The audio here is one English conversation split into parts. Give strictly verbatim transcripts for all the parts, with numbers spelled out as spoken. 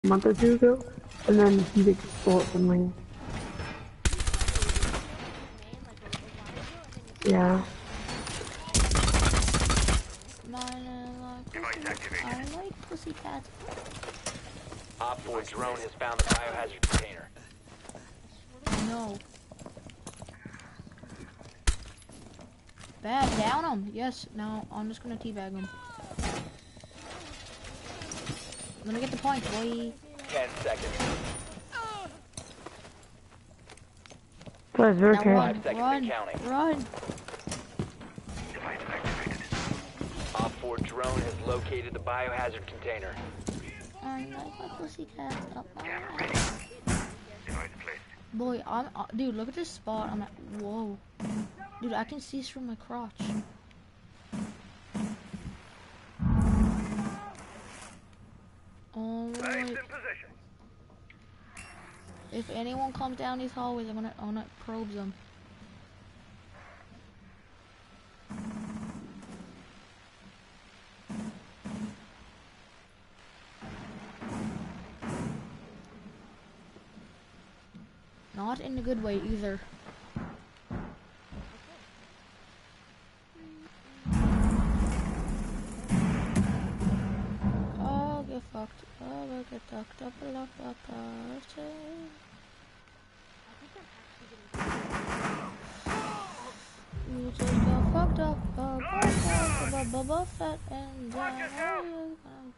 a month or two ago, and then he like stole it from me. Yeah. I like pussycats. Op four drone has found the biohazard container. No. Bad, down him. Yes, now I'm just gonna teabag him. Let me get the point, boy. Ten seconds. Plus, Now okay. run, Five seconds run, and counting. run. Op four drone has located the biohazard container. I like my pussycats. Up my Boy, I'm uh, dude. Look at this spot. I'm at. Whoa, dude. I can see through my crotch. Alright. If anyone comes down these hallways, I'm gonna, I'm gonna probe them. Not in a good way either. I'll get fucked. I'll get fucked up a lot of party. You just got fucked up, uh, fucked up, Boba Fett, and then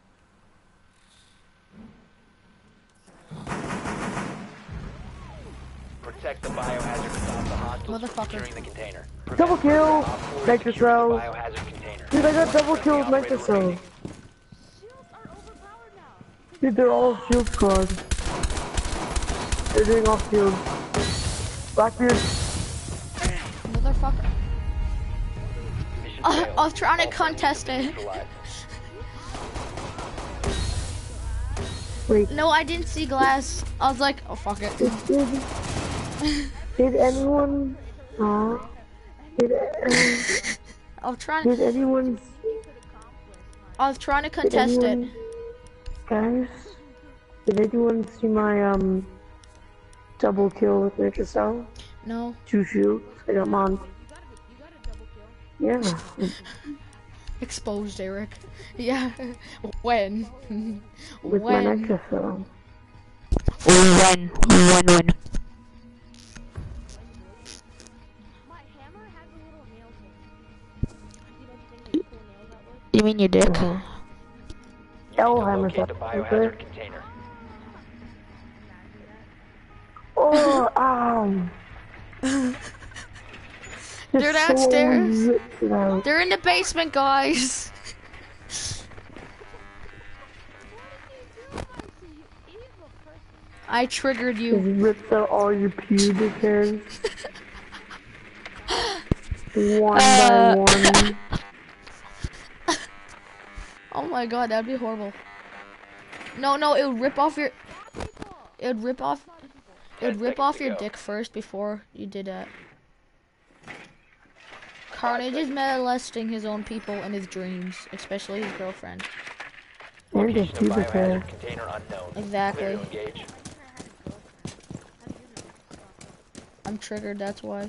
Protect the biohazard to stop the hostiles from Motherfucker. securing the container. Prevent Double kill! Op four from Nitro securing throw. the biohazard container. Dude, I got One double friendly kills, operator Nitro throw. remaining. Dude, they're all shield squad. They're doing off field. Blackbeard. motherfucker. Mission I, failed. I was trying to All friendlies contest have been it. neutralized. Wait, No, I didn't see glass. I was like, oh fuck it. did, did, did anyone, uh, did, uh, I was trying. did anyone, I was trying to did contest anyone, it. guys, did anyone see my, um, double kill with Nitro Cell? No. Two shields, I got mine. Yeah. Exposed, Eric. Yeah. When? With my when? Nitro Cell. When? When? When? You mean your dick? Uh-huh. You need to Elhammer's locate up the right biohazard there. container. Oh, ow. They're Just downstairs. so zipped it out. They're in the basement, guys. I triggered you. Just rips out all your pubic hairs. One Uh. by one. Oh my god, that'd be horrible. No, no, it would rip off your. It would rip off. It would Ten rip seconds off to your go. dick first before you did that. Carnage is molesting his own people in his dreams, especially his girlfriend. And his Location of pubic hair. biohazard container unknown. Exactly. Clear to engage. I'm triggered, that's why.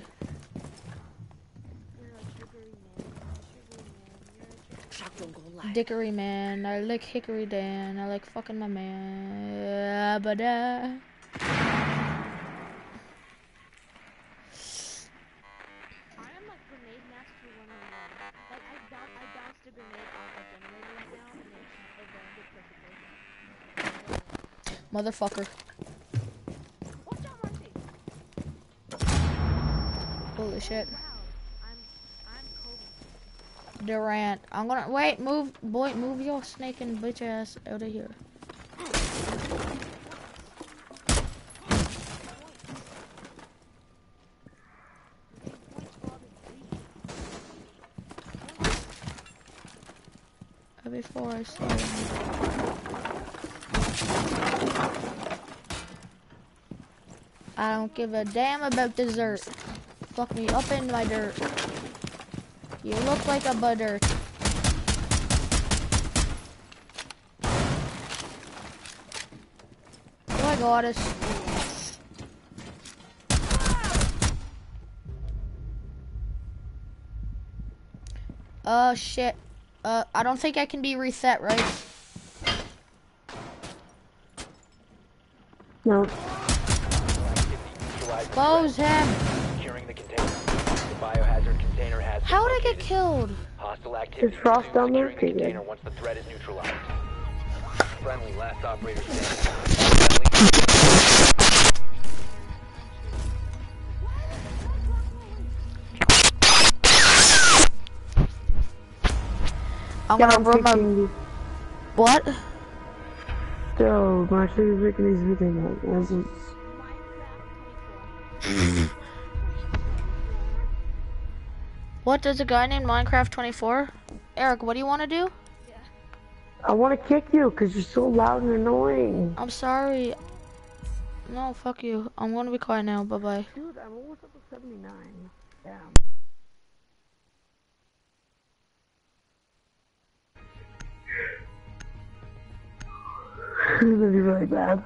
Dickory man, I like Hickory Dan, I like fucking my man. But uh, motherfucker. Holy shit. Durant. I'm gonna wait, move boy, move your snake and bitch ass out of here. Before I say I don't give a damn about dessert. Fuck me up in my dirt. You look like a butter. I got it. Uh, shit. Uh, I don't think I can be reset, right? No. Close him. Securing the container. The biohazard container has been How did I get located. killed? Hostile activity. Is Frost down there? Securing the Okay, container good. once the threat is neutralized. Friendly, last operator standing. Friendly. I'm Yeah, gonna I'm run my... kicking you. What? Still, my shit's making these videos. This is... What does a guy named Minecraft twenty-four? Eric, what do you want to do? I want to kick you because you're so loud and annoying. I'm sorry. No, fuck you. I'm gonna be quiet now. Bye bye. Dude, I'm almost up to seventy-nine. Damn. This is gonna be really bad.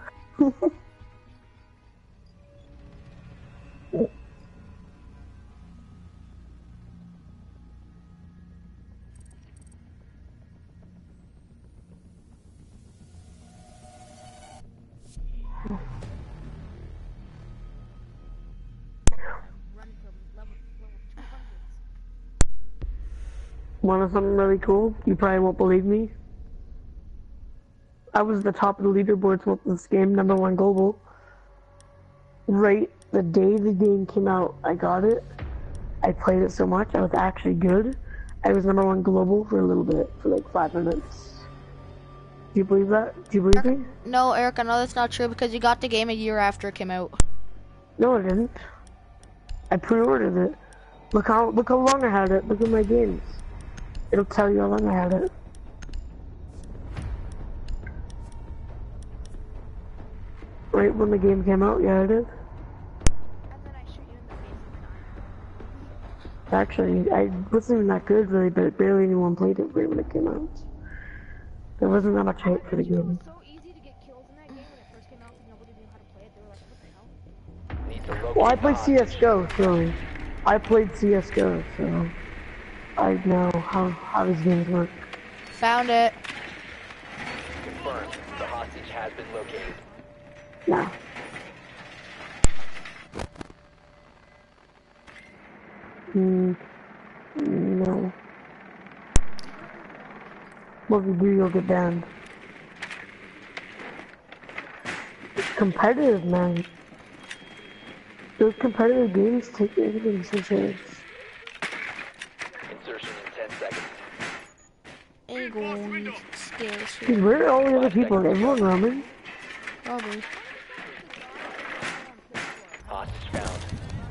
Want something really cool? You probably won't believe me. I was the top of the leaderboards with this game, number one global. Right the day the game came out, I got it. I played it so much, I was actually good. I was number one global for a little bit, for like five minutes. Do you believe that? Do you believe me? No, Eric, I know that's not true because you got the game a year after it came out. No, I didn't. I pre-ordered it. Look how look how long I had it. Look at my games. It'll tell you how long I had it. Right when the game came out, yeah, it is. And then I shoot you in the face and Actually, I wasn't even that good really, but barely anyone played it right when it came out. There wasn't that much hype for the die. It game. was so easy to get kills in that game when it first came out because nobody knew how to play it. They were like, what the hell? Need to locate Well, I played hostage. C S G O, so I played C S G O, so I know how how these games work. Found it. Confirmed. The hostage has been located. Yeah. Mm, no. What if you do, you'll get banned. It's competitive, man. Those competitive games take everything so serious. Insertion in ten seconds. Aegon skills. Dude, where are all the other people? Everyone roaming? Probably. Hostage found.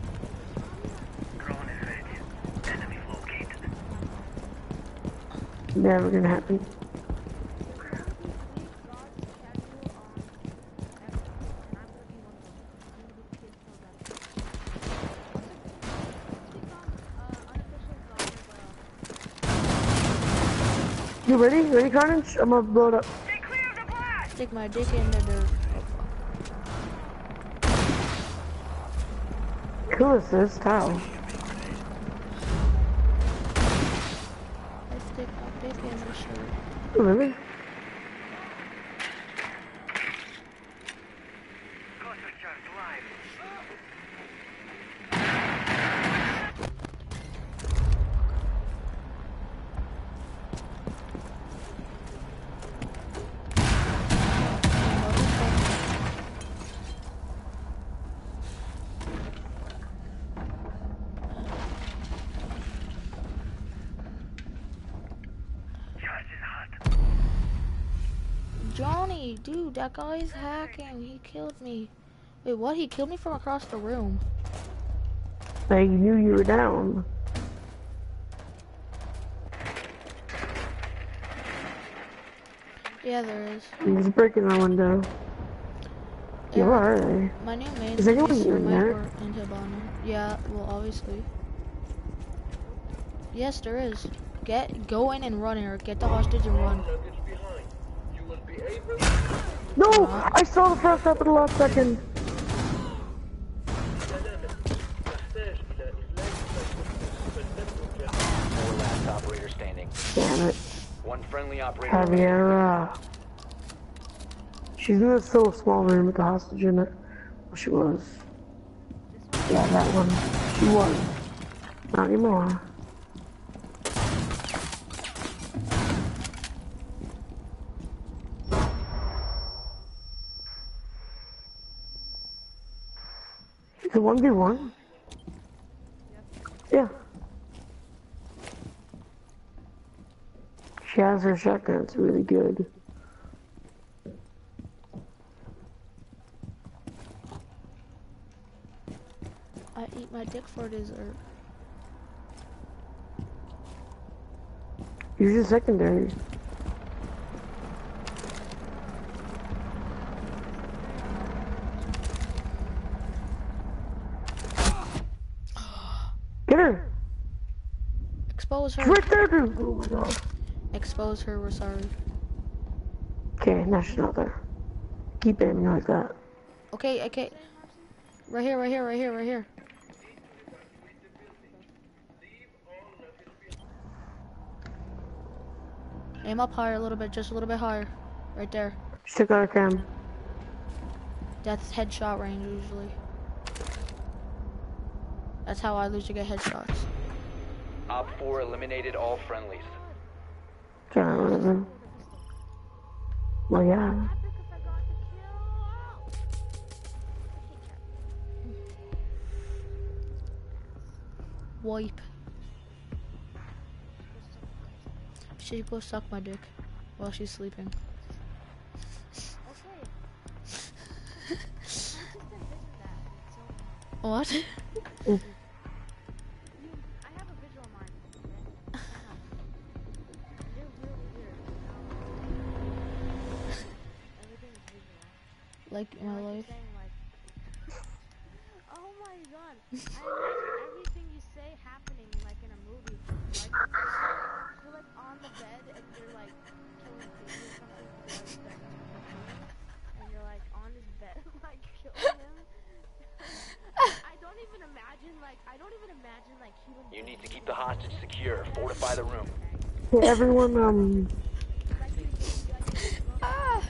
Never gonna happen. You ready? Ready, Carnage? I'm gonna blow it up. Stick my dick in the dirt. Cool assist, how? I stick my dick in the shirt. Really? Johnny, dude, that guy's hacking. He killed me. Wait, what? He killed me from across the room. I knew you were down. Yeah, there is. He's breaking the window. Yeah, where are they? My new main Is anyone is in there? Sniper and Hibana. Yeah, well, obviously. Yes, there is. Get, go in and run, Eric. Get the hostage and run. No! I saw the first up at the last second. Four last operator standing. Damn it. One friendly operator remaining. Javiera. She's in this little small room with the hostage in it. Well, she was. Yeah, that one. She was. Not anymore. Is it one v one? Yeah. She has her shotgun, it's really good. I eat my dick for dessert. Use your secondary. Get her! Expose her. She's right there, dude! Oh my god. Expose her, we're sorry. Okay, now she's not there. Keep aiming like that. Okay, okay. Right here, right here, right here, right here. Aim up higher a little bit, just a little bit higher. Right there. She took out her cam. That's headshot range usually. That's how I usually get headshots. Op four eliminated all friendlies. Trying to run them. Well, yeah. Wipe. She go suck my dick while she's sleeping. What? You, I have a visual in mind. Okay? They're really weird. Everything's visual. Like You know, my like you're life. saying, like, oh my god. I imagine everything you say happening like in a movie. Like, you're like on the bed and you're like killing Katie or something to like the, and you're like on his bed like killing him. I don't even imagine, like, I don't even imagine, like, human You need to keep the hostage secure. Fortify the room. Hey, everyone, um... Ah!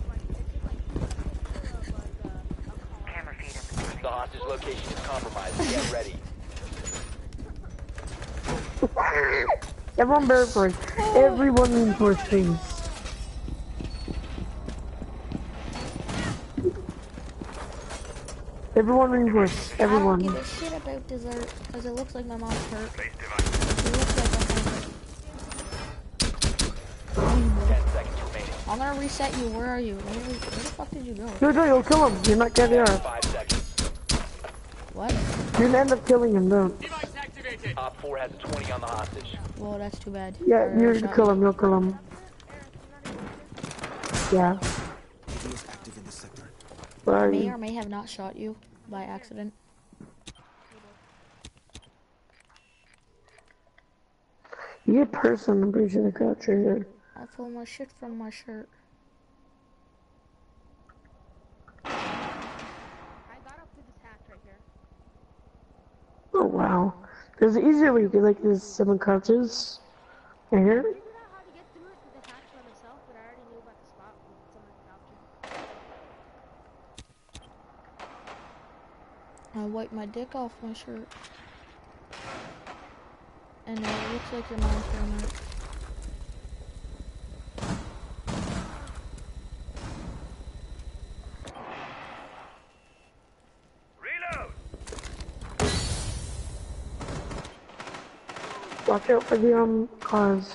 The hostage location is compromised. Get ready. Everyone bear for it. Everyone in first please. Everyone in first. I don't Everyone. give a shit about dessert, because it looks like my mom's hurt. It looks like I'm hurt. Ten seconds remaining. I'm gonna reset you. Where are you? Where, where the fuck did you go? No, no, you'll kill him. You're not getting out. Five seconds. What? You're gonna end up killing him, though. Op four has twenty on the hostage. Whoa, that's too bad. Yeah, Alright, you're I gonna shot kill you. him. You'll kill him. Yeah. He is active in this sector. Where are May you? or may have not shot you by accident. You get person. I'm pretty sure the couch right here. I pulled my shit from my shirt. I got up through this hatch right here. Oh wow. There's an easier way. You can like there's seven couches. Right here. I figured out how to get through it to the hatch by myself, but I already knew about the spot with some of the couches. I wiped my dick off my shirt. And it looks like your mom's doing it. Watch out for the um cars.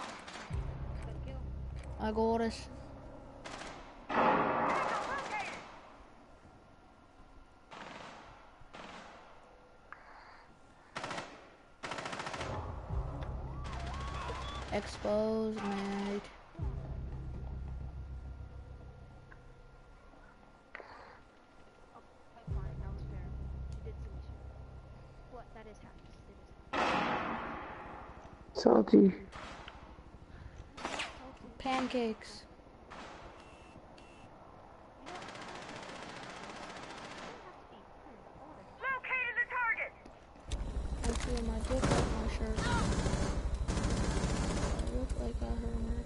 I got it. Expose mag. Okay, fine, that was fair. She did see me shoot. What? That is hatch. It is. Salty. Pancakes. feel my dick off my shirt. I look like a hermit.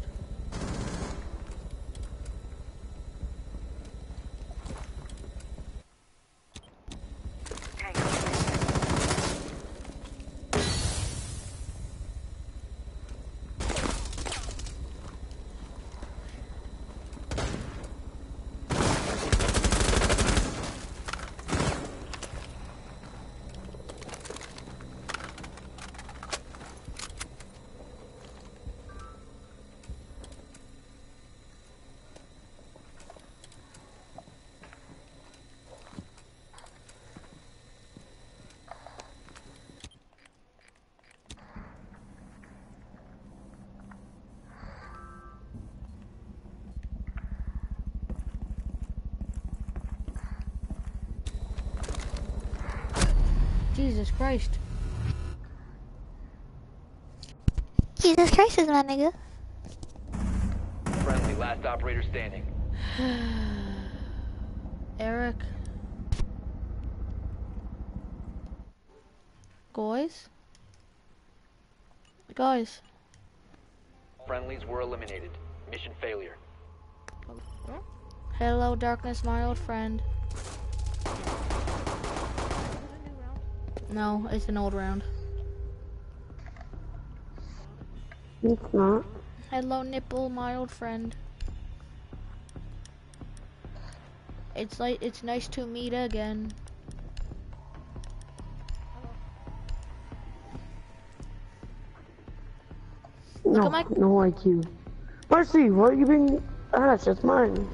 Jesus Christ. Jesus Christ is my nigga. Friendly, last operator standing. Eric. Guys? Guys. Friendlies were eliminated. Mission failure. Hello, darkness, my old friend. No, it's an old round. It's not. Hello, nipple, my old friend. It's like it's nice to meet again. No, at my- no I Q. Marcy, what you been asked? It's mine.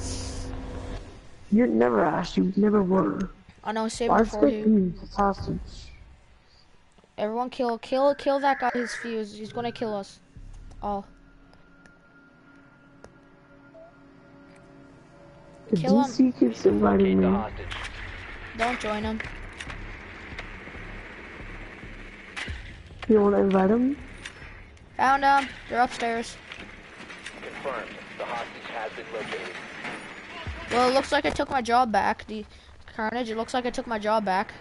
You never asked. You never were. I know, save Why before fake you. news? It's hostage. Everyone kill, kill, kill that guy. His fuse. He's gonna kill us. All. The Kill D C keeps inviting Locate the me. hostage. Don't join him. You want to invite him? Found them. They're upstairs. Confirmed. The hostage has been located. Well, it looks like I took my job back. The Carnage. It looks like I took my job back.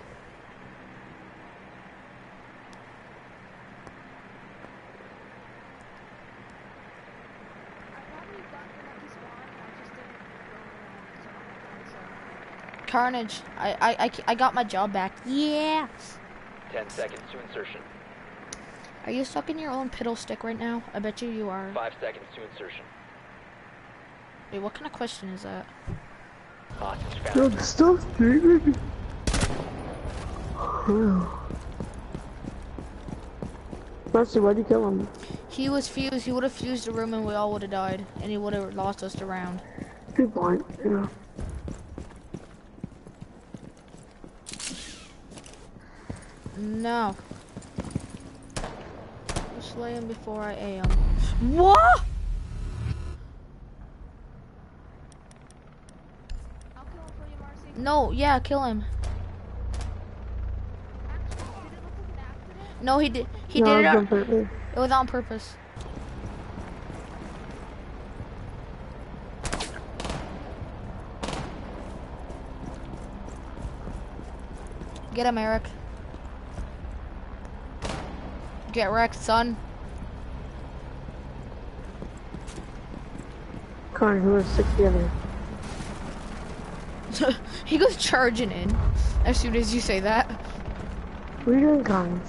Carnage. I, I, I, I got my job back. Yeah. Ten seconds to insertion. Are you sucking your own piddle stick right now? I bet you you are. Five seconds to insertion. Wait, what kind of question is that? Hostage Yo, found. stop streaming. Marcy, why'd you kill him? He was fused. He would have fused the room and we all would have died. And he would have lost us the round. Good point. Yeah. No. I'll slay him before I A him. What? I'll kill him for you, Marcy. No, yeah, kill him. Actually, did it look like an accident? No, he did. He no, did it. it's On, on purpose. it was on purpose. Get him, Eric. Get wrecked, son. Connor, who has six together? He goes charging in as soon as you say that. What are you doing, Connor?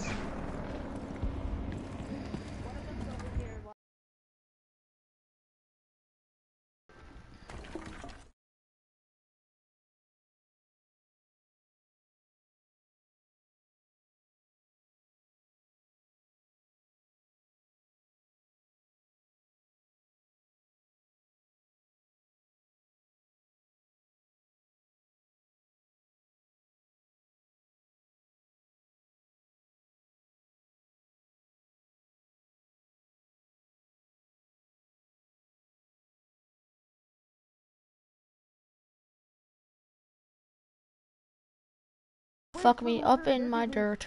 Fuck me up in my dirt.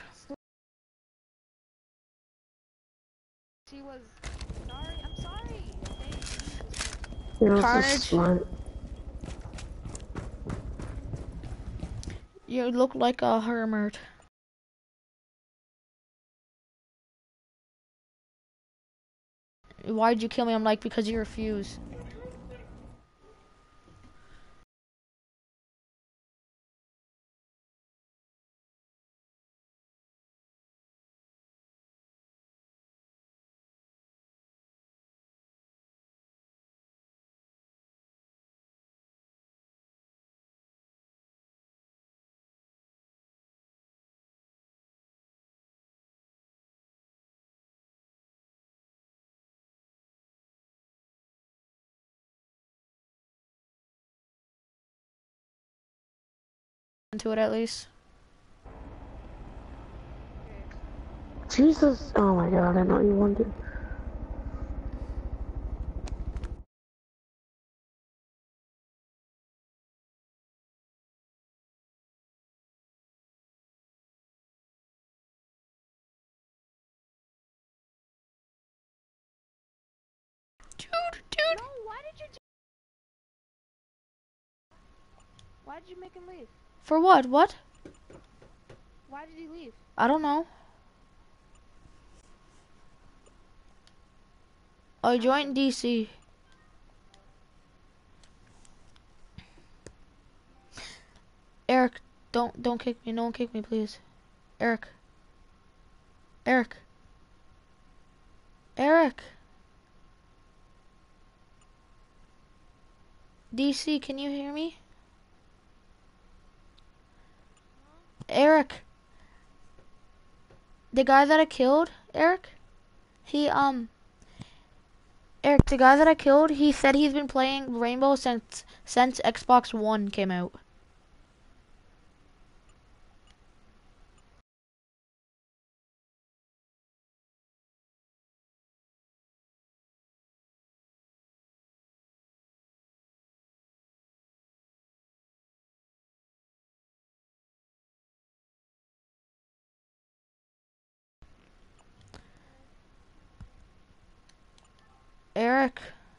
She was sorry. I'm sorry. Okay. You know, Carnage. so smart. You look like a hermit. why'd you kill me? I'm like, because you refuse. Into it at least. Jesus. Oh my god, I know you wanted. Dude, dude. No, why did you do Why did you make him leave? For what? What? Why did he leave? I don't know. I joined D C. Eric, don't don't kick me. No one kick me, please. Eric. Eric. Eric. D C, can you hear me? Eric. The guy that I killed, Eric, he, um, Eric, the guy that I killed, he said he's been playing Rainbow since, since Xbox One came out. Eric.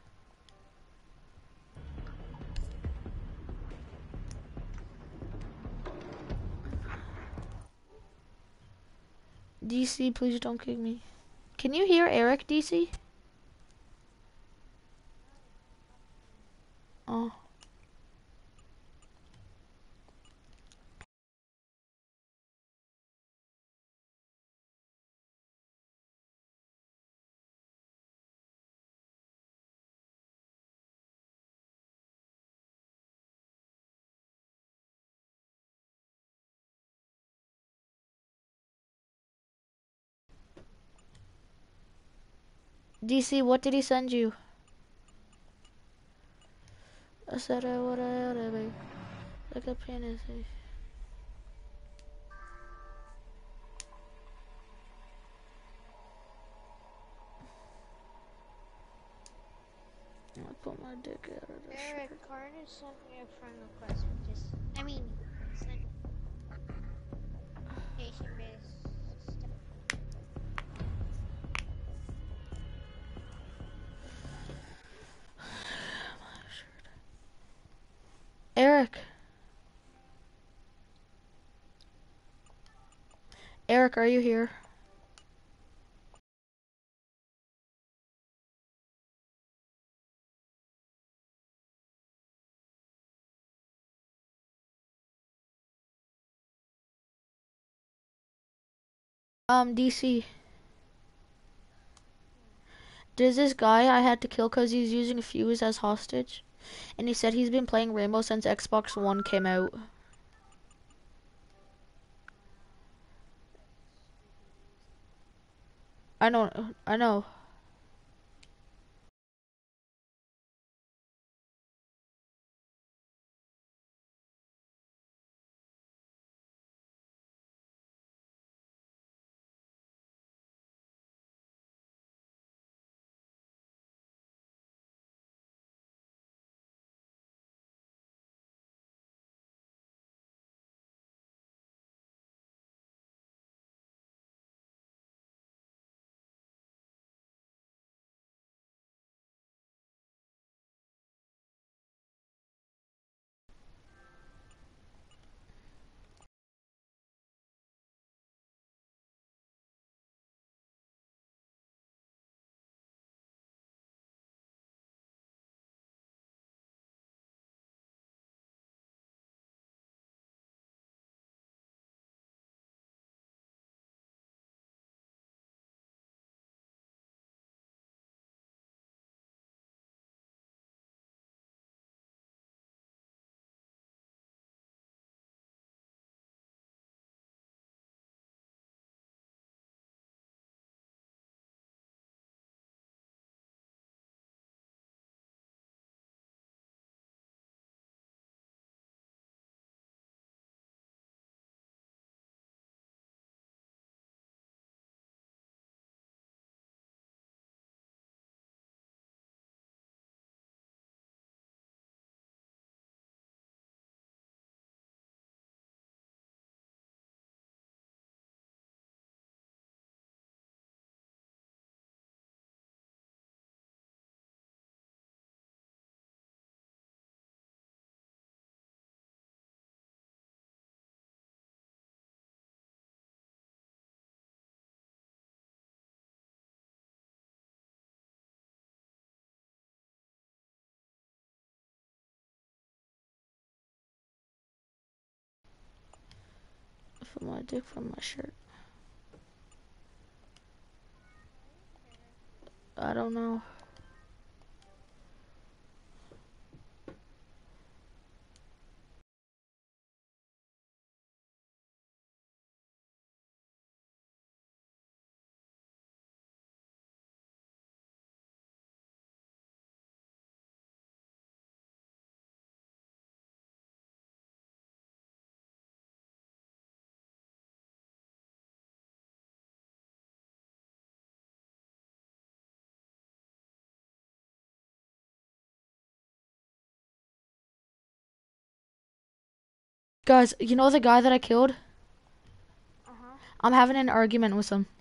D C, please don't kick me. Can you hear Eric, D C? Oh. D C, what did he send you? I said I would have be like a penis. I put my dick out of this. Eric, Carter sent me a friend request for just, I mean, sent station based stuff. Eric. Eric, are you here? Um, D C. There's this guy I had to kill because he's using Fuse as hostage. And he said he's been playing Rainbow since Xbox One came out. I know, I know. Put my dick from my shirt. I don't know. Guys, you know the guy that I killed? Uh-huh. I'm having an argument with him.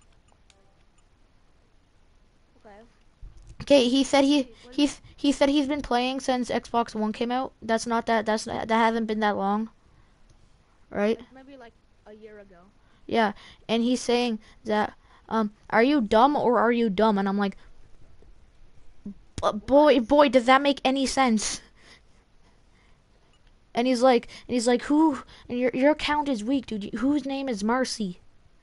Okay. Okay, he said he he he said he's been playing since Xbox One came out. That's not that that's not, that hasn't been that long, right? Like maybe like a year ago. Yeah, and he's saying that um, are you dumb or are you dumb? And I'm like, boy, boy, does that make any sense? And he's like, and he's like, who? And your your account is weak, dude. Whose name is Marcy?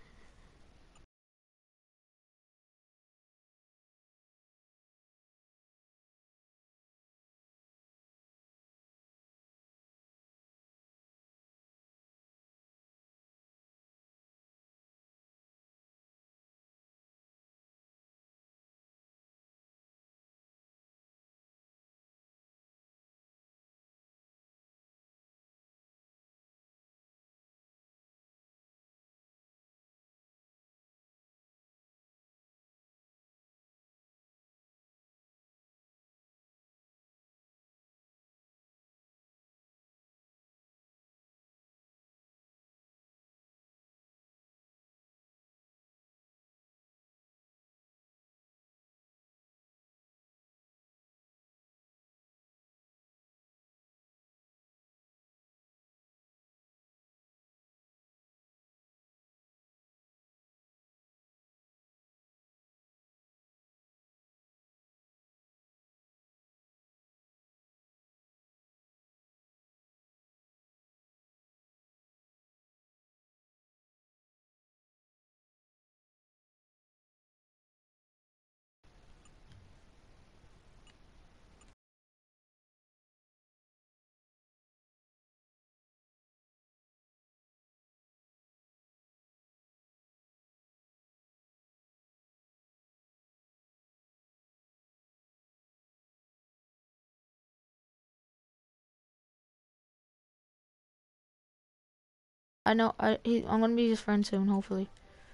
I know. I he, I'm gonna be his friend soon, hopefully.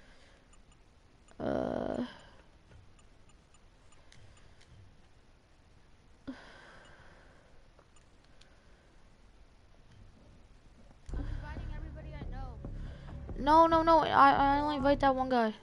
Uh. I'm inviting everybody I know. No, no, no. I I only invite that one guy.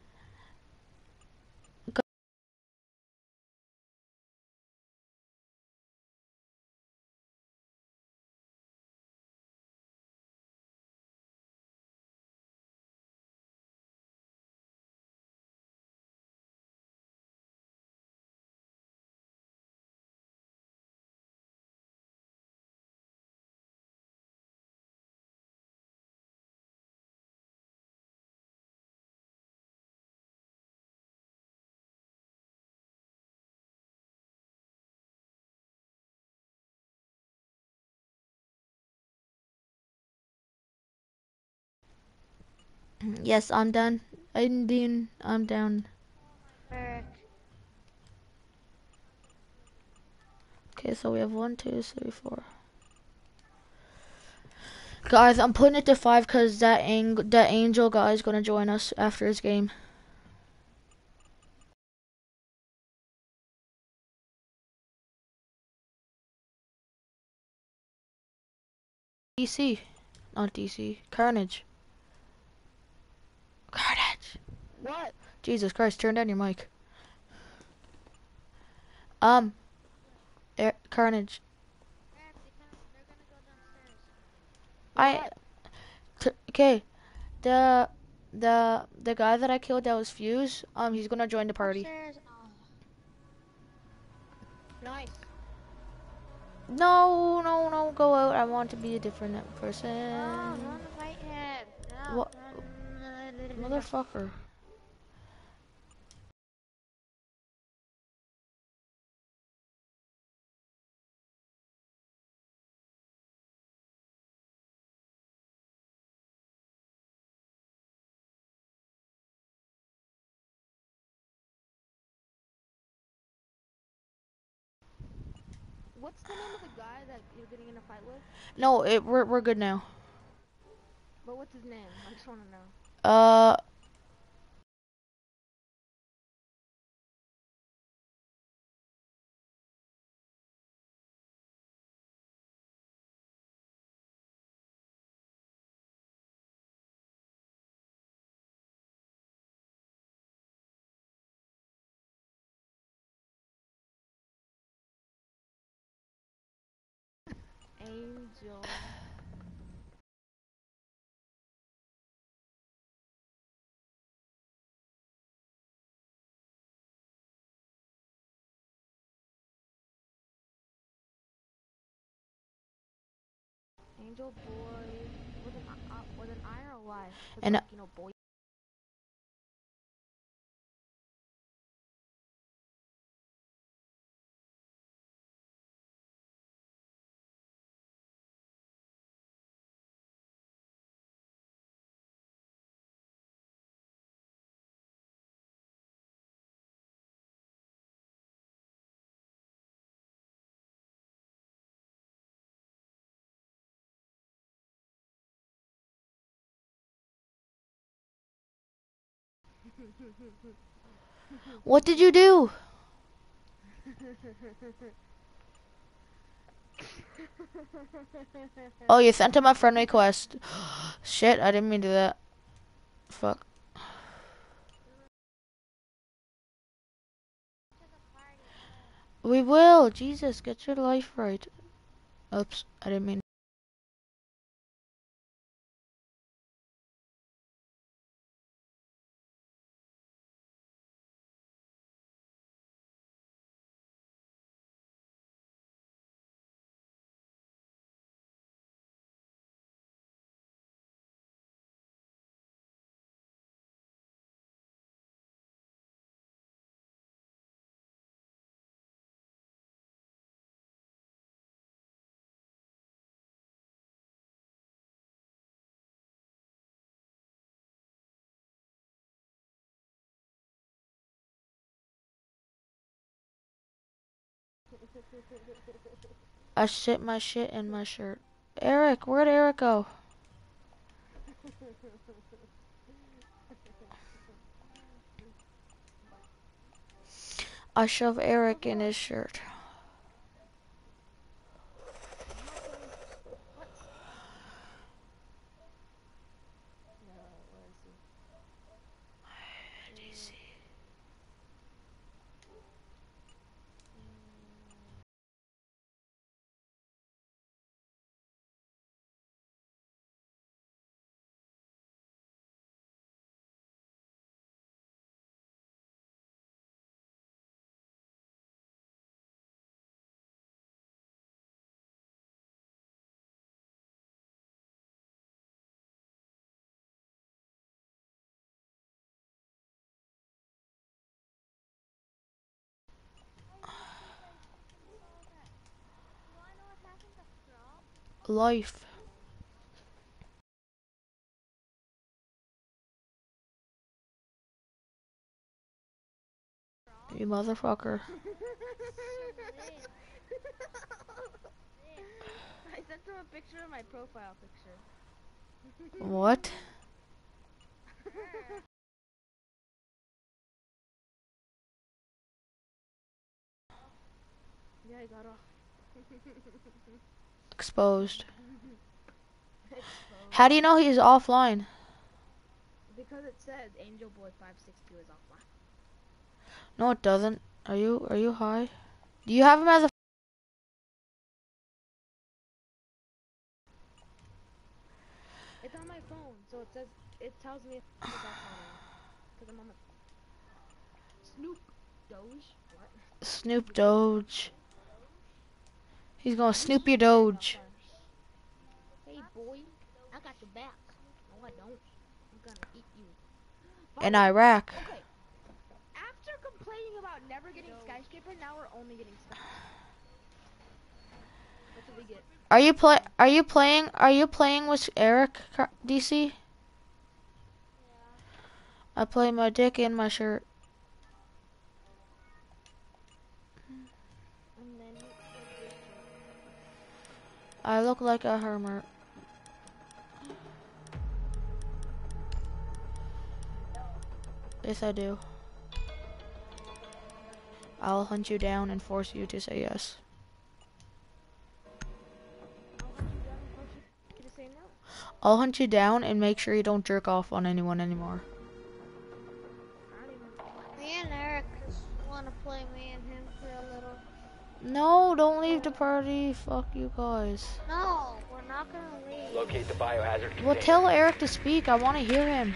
Yes, I'm done. I'm Dean. I'm down. Eric. Okay, so we have one, two, three, four. Guys, I'm putting it to five because that ang that angel guy is gonna join us after his game. D C, not D C. Carnage. Carnage. What? Jesus Christ! Turn down your mic. Um, er, Carnage. Eric, they gonna, they're gonna go downstairs. I. Okay, the the the guy that I killed that was Fuse. Um, he's gonna join the party. Upstairs. Oh. Nice. No, no, no, go out. I want to be a different person. No, don't invite him. No. What? Motherfucker. What's the name of the guy that you're getting in a fight with? No, it, we're, we're good now. But what's his name? I just want to know. Uh... Angel. Angel boy with an uh, with an I or a Y? 'Cause And like, you know, boy. What did you do? Oh, you sent him a friend request. Shit, I didn't mean to do that. Fuck. We will. Jesus, get your life right. Oops, I didn't mean. I shit my shit in my shirt. Eric, where'd Eric go? I shove Eric in his shirt. Life. You motherfucker. I sent him a picture of my profile picture. What? Yeah, I got off. Exposed. Exposed. How do you know he's offline? Because it says Angel Boy five sixty is offline. No, it doesn't. Are you are you high? Do you have him as a? It's on my phone, so it says it tells me if it's offline. Because I'm on the Snoop Doge. What? Snoop Doge. He's gonna snoop your Doge. Hey boy, I got your back. No, I don't. I'm gonna eat you. In By the way, Iraq. Okay. After complaining about never getting skyscraper, now we're only getting stars. What do we get? Are you play? Are you playing? Are you playing with Eric D C? I play my dick in my shirt. And then I look like a hermit. Yes, I do. I'll hunt you down and force you to say yes. to say no. I'll hunt you down and make sure you don't jerk off on anyone anymore. I don't even. Me and Eric just want to play me and him for a little. No, don't leave the party. Fuck you guys. No, we're not gonna leave. Locate the biohazard container. Well, tell Eric to speak. I want to hear him.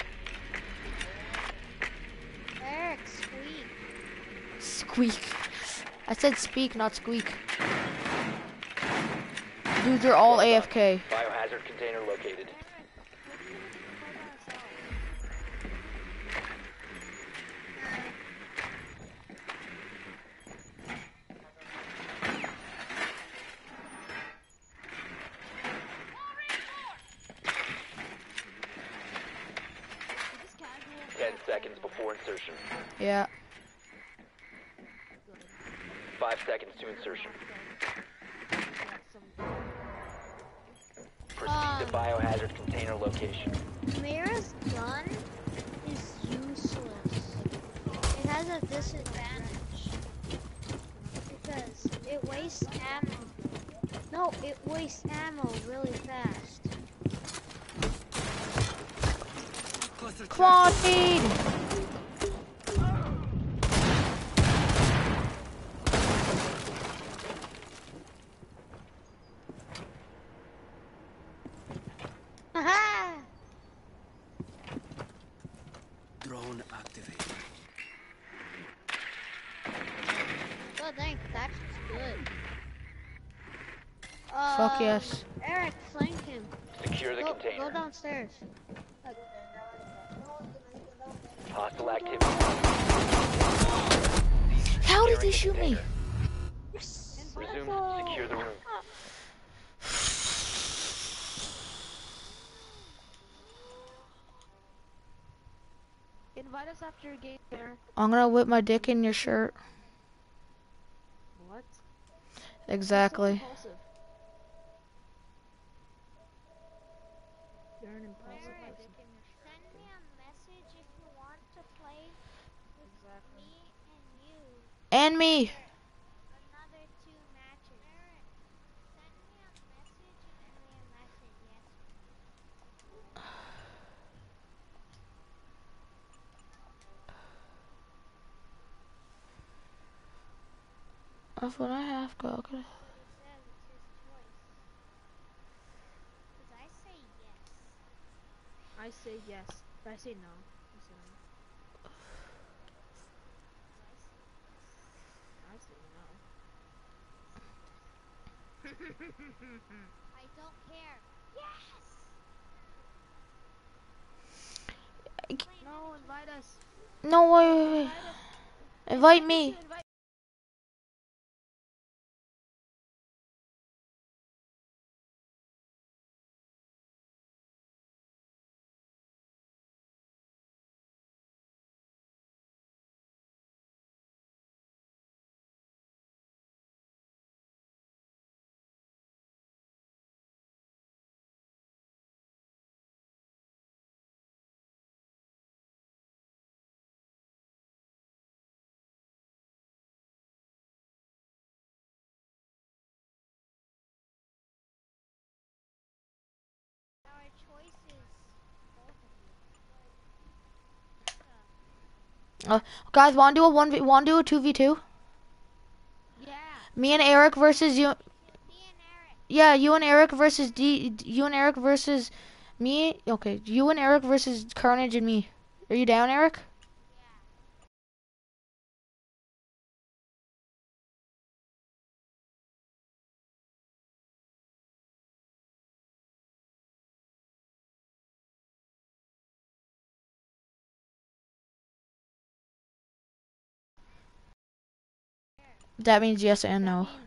Eric, squeak. Squeak. I said speak, not squeak. Dude, you're all A F K. Biohazard container located. Ten seconds before insertion. Yeah. Five seconds to insertion. Proceed to biohazard container location. Mira's gun is useless. It has a disadvantage. Because it wastes ammo. No, it wastes ammo really fast. Quad feed. Haha! Drone activated. Oh, dang, that's good. Uh, Fuck yes. Eric, flank him. Secure the Go, container. go downstairs. Hostile activity. How did Securing they the shoot me? container. Resume to secure the room. Invite us after your game there. I'm gonna whip my dick in your shirt. What? Exactly. You're so impulsive. You're an impulsive person. Send me a message if you want to play with Exactly. me and you. And me. Another two matches. Send me a message, send me a message, yes. That's what I have, go. Okay. He says it's his choice. Cause I say yes. I say yes. But I say no. You say no. I say no. I don't care. Yes! No, invite us. No, wait, wait, wait. Invite us. Invite me. Invite Our choices. Uh, guys, wanna do a one v? Wanna do a two v two? Yeah. Me and Eric versus you. Me and Eric. Yeah, you and Eric versus D. You and Eric versus me. Okay, you and Eric versus Carnage and me. Are you down, Eric? That means yes and That no. means-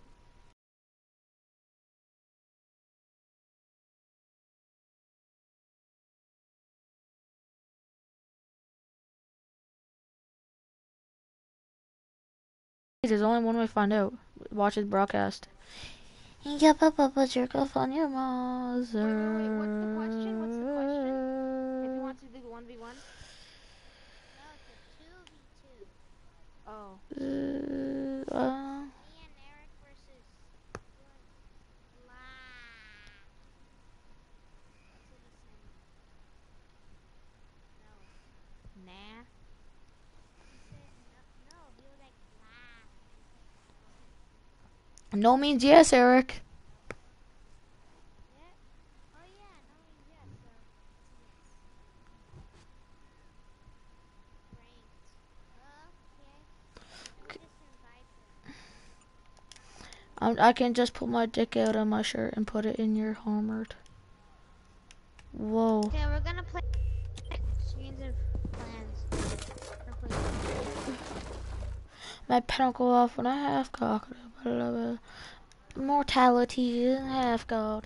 There's only one way to find out. Watch his broadcast. Yeah, papa, put jerk off on your mother. Wait, wait, wait, what's the question? What's the question? If he wants to do one v one? No, it's a two v two. Oh. Uh, uh, Me and Eric versus you and La. That's what he's saying. No. Nah. He said no. No, he was like La. no means yes, Eric. Yeah. Oh yeah, no means yes. So it's a yes. Ranked. Okay. Let me just invite them. I'm, I can just pull my dick out of my shirt and put it in your armored. Whoa. Okay, we're gonna play Chains of Clans. We're playing- My pen will go off when I have cocked. Mortality is half god.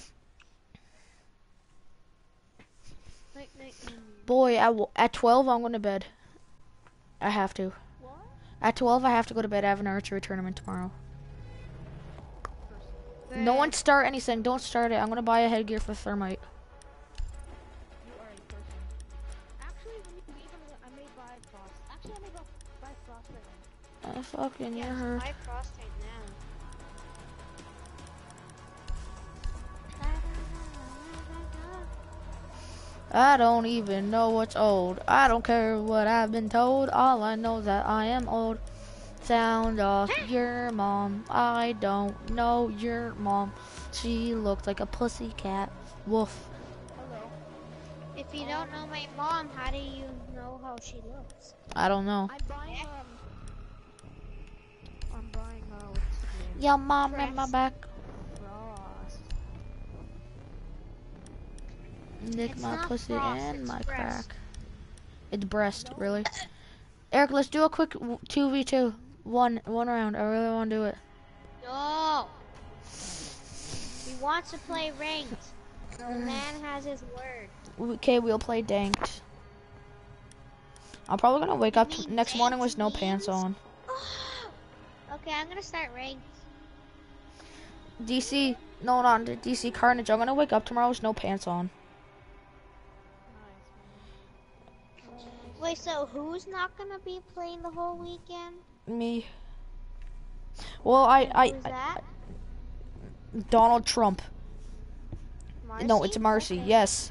Wait, wait, wait. Boy, at, w- at twelve, I'm going to bed. I have to. What? At twelve, I have to go to bed. I have an archery tournament tomorrow. No one start anything. Don't start it. I'm going to buy a headgear for thermite. You are a person. Actually, when you leave, I'm gonna, I may buy Frost. Actually, I may go buy Frost right now. Uh, fucking, Yes, you're her. buy Frostite now. I don't even know what's old. I don't care what I've been told. All I know is that I am old. Sound off your mom. I don't know your mom. She looked like a pussycat. Woof. Hello. If you don't know my mom, how do you know how she looks? I don't know. I'm buying, um... I'm buying, uh, what's his name? Your mom in my Crest. back. Frost. Lick It's my not pussy frost, and it's my breast. crack. It's breast, really. Eric, let's do a quick two v two. One, one round. I really want to do it. No! He wants to play ranked. The man has his word. Okay, we'll play danked. I'm probably gonna wake You up t mean next morning danked with no pants means- on. Okay, I'm gonna start ranked. D C, no, not D C Carnage. I'm gonna wake up tomorrow with no pants on. Wait, so who's not gonna be playing the whole weekend? Me. Well, I, I, Who's I that? Donald Trump. Marcy? No, it's Marcy. Okay. Yes.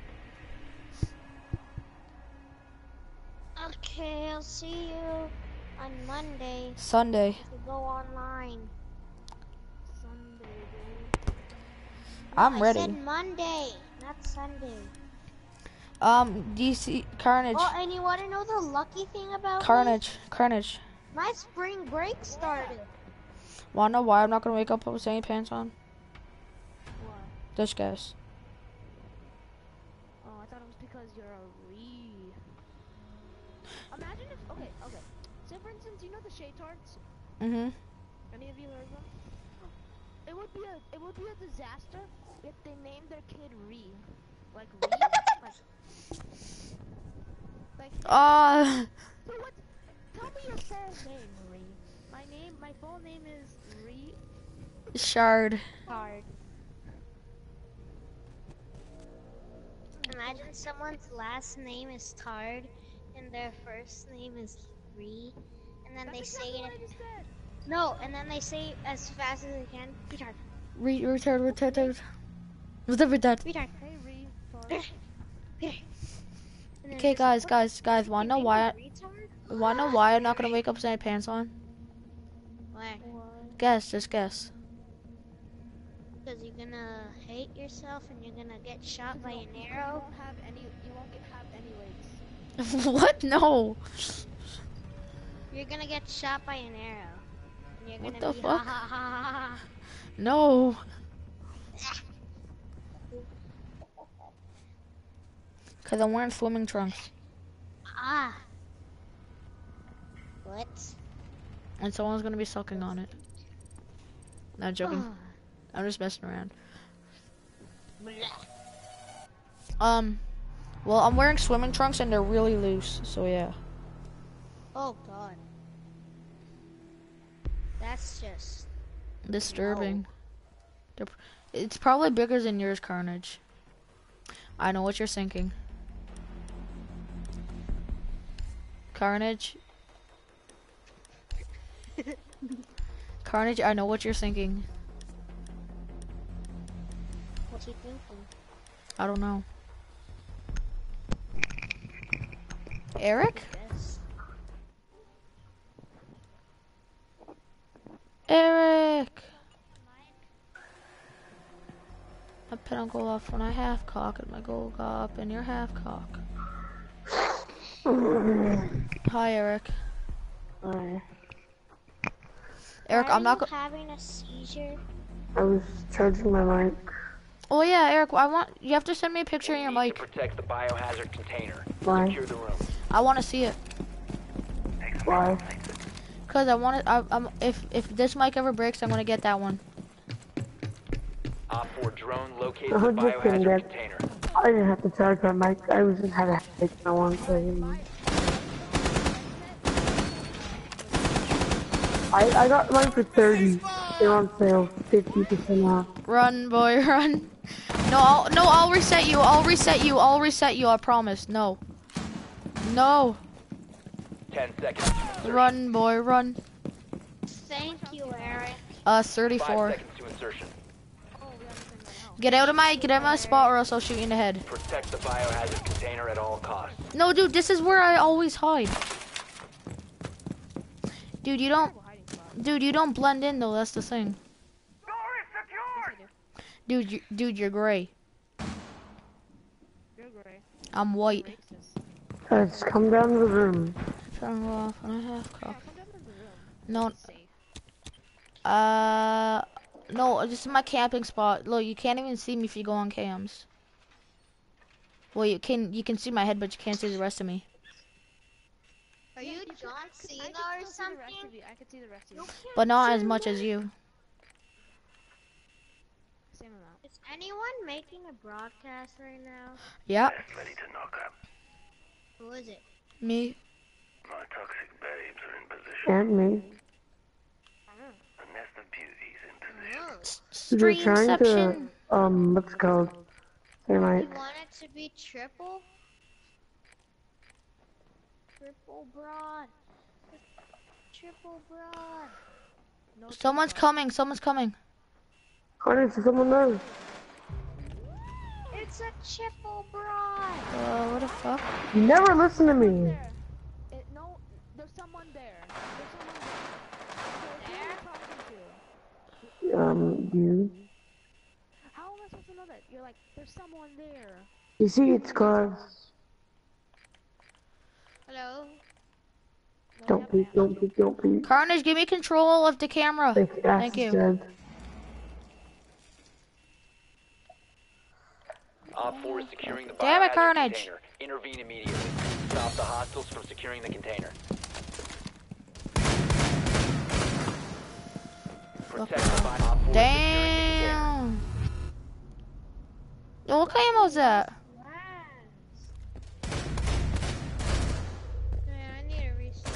Okay, I'll see you on Monday Sunday. to go online. Sunday, dude. I'm I ready. said Monday, not Sunday. Um, D C Carnage. Oh, and you want to know the lucky thing about me? Carnage. Carnage. My spring break started. Wanna know why I'm not gonna wake up with any pants on? What? Just guess. Oh, I thought it was because you're a re. Imagine if, okay, okay. Say for instance, you know the Shade Tarts? Mm-hmm. Any of you heard of them? It would be a, it would be a disaster if they named their kid Ree. Like Ree? like, like, Uh, so what? Tell me your full name, Ree. My name, my full name is Ree Shard. Hard. Imagine someone's last name is Tard and their first name is Ree, and then That's they exactly say what it. I just said. No, and then they say it as fast as they can. Retard. Re retard, retard, retard. Whatever that. Retard. Hey, Ree. Tard. Retard. And then Okay, it's guys, like, guys, guys. what? Wanna know Your why? name is retard? I, wanna know why I'm not gonna wake up with any pants on? Why? What? Guess. Just guess. Because you're gonna hate yourself and you're gonna get shot by You an don't- You arrow. won't have any. You won't get, have any legs. What? No. You're gonna get shot by an arrow. And you're What gonna the be fuck? ha ha ha ha ha. No. Cause I'm wearing swimming trunks. Ah. What? And someone's gonna be sucking on it. Not joking. I'm just messing around. Um, well, I'm wearing swimming trunks and they're really loose, so yeah. Oh god. That's just Disturbing. They're pr- It's probably bigger than yours, Carnage. I know what you're thinking. Carnage. Carnage, I know what you're thinking. what's he thinking? I don't know. Eric? Yes. Eric! My pen will go off when I half cock and my goal go up and you're half cock. Hi, Eric. Hi. Eric, Why I'm not are go- you having a seizure? I was charging my mic. Oh yeah, Eric, I want you have to send me a picture of We your need mic. to protect the biohazard container. Why? Secure the room. I want to see it. Why? Cause I want it. I, I'm if if this mic ever breaks, I'm gonna get that one. Op four drone located I the was just gonna biohazard get- container. I didn't have to charge my mic. I was just had a headache and I wanted to, you know. I, I got mine for thirty. They're on sale, fifty percent off. Run, boy, run. No, I'll, no, I'll reset you. I'll reset you. I'll reset you. I promise. No. No. Ten seconds. to insertion. Run, boy, run. Thank you, Eric. Uh, Five thirty-four. seconds to insertion. Get out of my, get out of my spot, or else I'll shoot you in the head. Protect the biohazard container at all costs. No, dude, this is where I always hide. Dude, you don't, dude, you don't blend in though. That's the thing. Dude, you, dude, you're gray. You're gray. I'm white. Racist. Guys, come down to the room. Turn off and I have Yeah, cock. come down to the room. No, It's safe. uh, no, this is my camping spot. Look, you can't even see me if you go on cams. Well, you can, you can see my head, but you can't see the rest of me. Are you John I Cena can or still see the rest something? of you. I can see the rest of you. But not as much as you. Same amount. Is anyone making a broadcast right now? Yeah, Ready to knock up. Who is it? me. My toxic babes are in position. And me. A nest of beauties in position. Oh. They're trying to, Streamception. um, what's it called? Say You my, want it to be triple? Triple broad. Triple broad. No, Someone's coming. Someone's coming. Connor, so someone knows. It's a triple broad. Uh, what the fuck? You never listen to me. there. It, no, there's someone there. There's someone there. So who are you talking to? Um, you. How am I supposed to know that? You're like, there's someone there. You see, it's cause. Hello? No, Don't yeah, peek, man. don't peek, don't peek. Carnage, give me control of the camera. Like, Thank you. Said. Op four is securing the Damn it, biohazard Carnage. container. Intervene immediately. Stop the hostiles from securing the container. Protect the bio- Op four is securing the container. Damn. Yo, what kind was that? Man, I need to restart.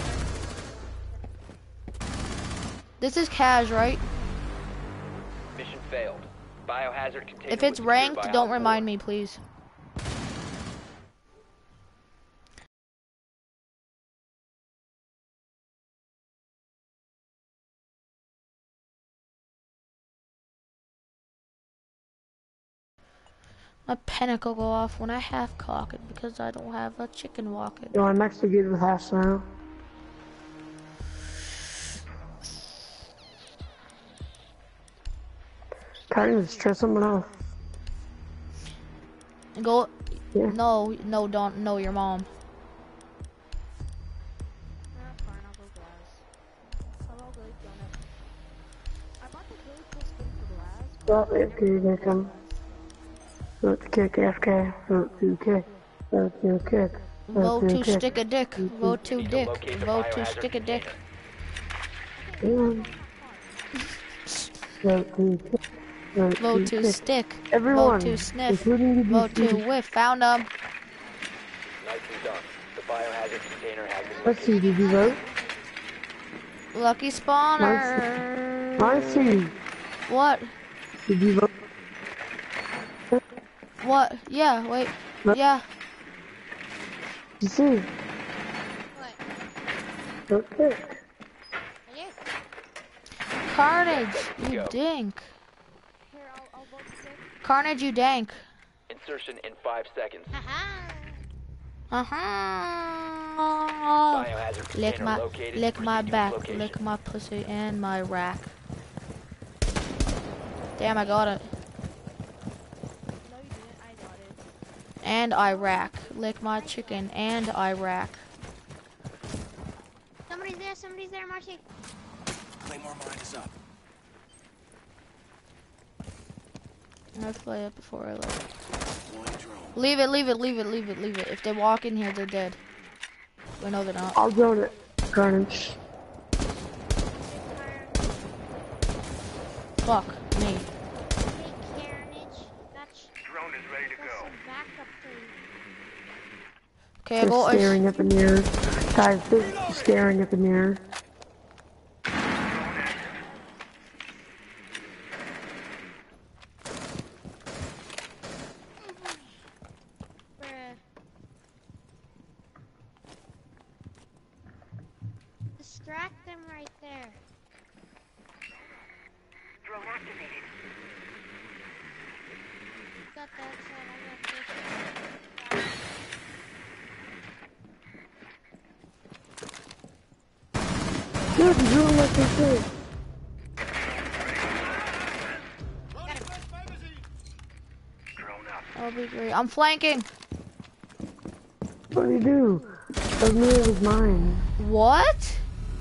This is Cash, right? Mission failed. Biohazard container. If it's was secured ranked, by don't Op remind four. me, please. My panic will go off when I half cock it because I don't have a chicken walking. Yo, I'm actually good with hash now. Connor, just try someone else. Go. Yeah. No, no, don't. No, your mom. Yeah, fine, I'll go glass. I'll go donut. I bought the really cool skin for glass. Well, okay, there come. Vote to kick F K. Vote to kick. Vote to kick. Vote to kick. stick a dick. Vote to Need to dick. locate the Vote to biohazard stick a dick. container. One. Vote to pick. Vote Vote to to pick. stick. Everyone, Vote to sniff. including the Vote to D C. whiff. Found them. Nicely done. The biohazard container has been Let's see, located. did you vote? Lucky spawner. Marcy, What? did you vote? What? Yeah, wait. What? Yeah. You see? What? Vote pick. I did. Carnage, Let's you go. dink. Here, I'll, I'll vote six. Carnage, you dank. Insertion in five seconds. Haha. Uh-huh. Biohazard Lick container my, located. lick my Proceed to back, its location. lick my pussy and my rack. Damn, I got it. No, you didn't. I got it. And Iraq. Lick my chicken and Iraq. Somebody's there, somebody's there, Marcy. Claymore mine is up. Let's play it before I leave. One drone. Leave it, leave it, leave it, leave it, leave it. If they walk in here, they're dead. We know they're not. I'll drone it. Carnage. Fuck me. Hey, Carnage. That's, Drone is ready to that's go. some backup for you. Okay, I They're go. staring at the mirror. Guys, they're staring at the mirror. Bruh. Distract them right there. Drone activated. Got that side, I got this. Dude, the drone like they say. Drone up. I'll be great. I'm flanking. What do you do? The mirror was mine. What?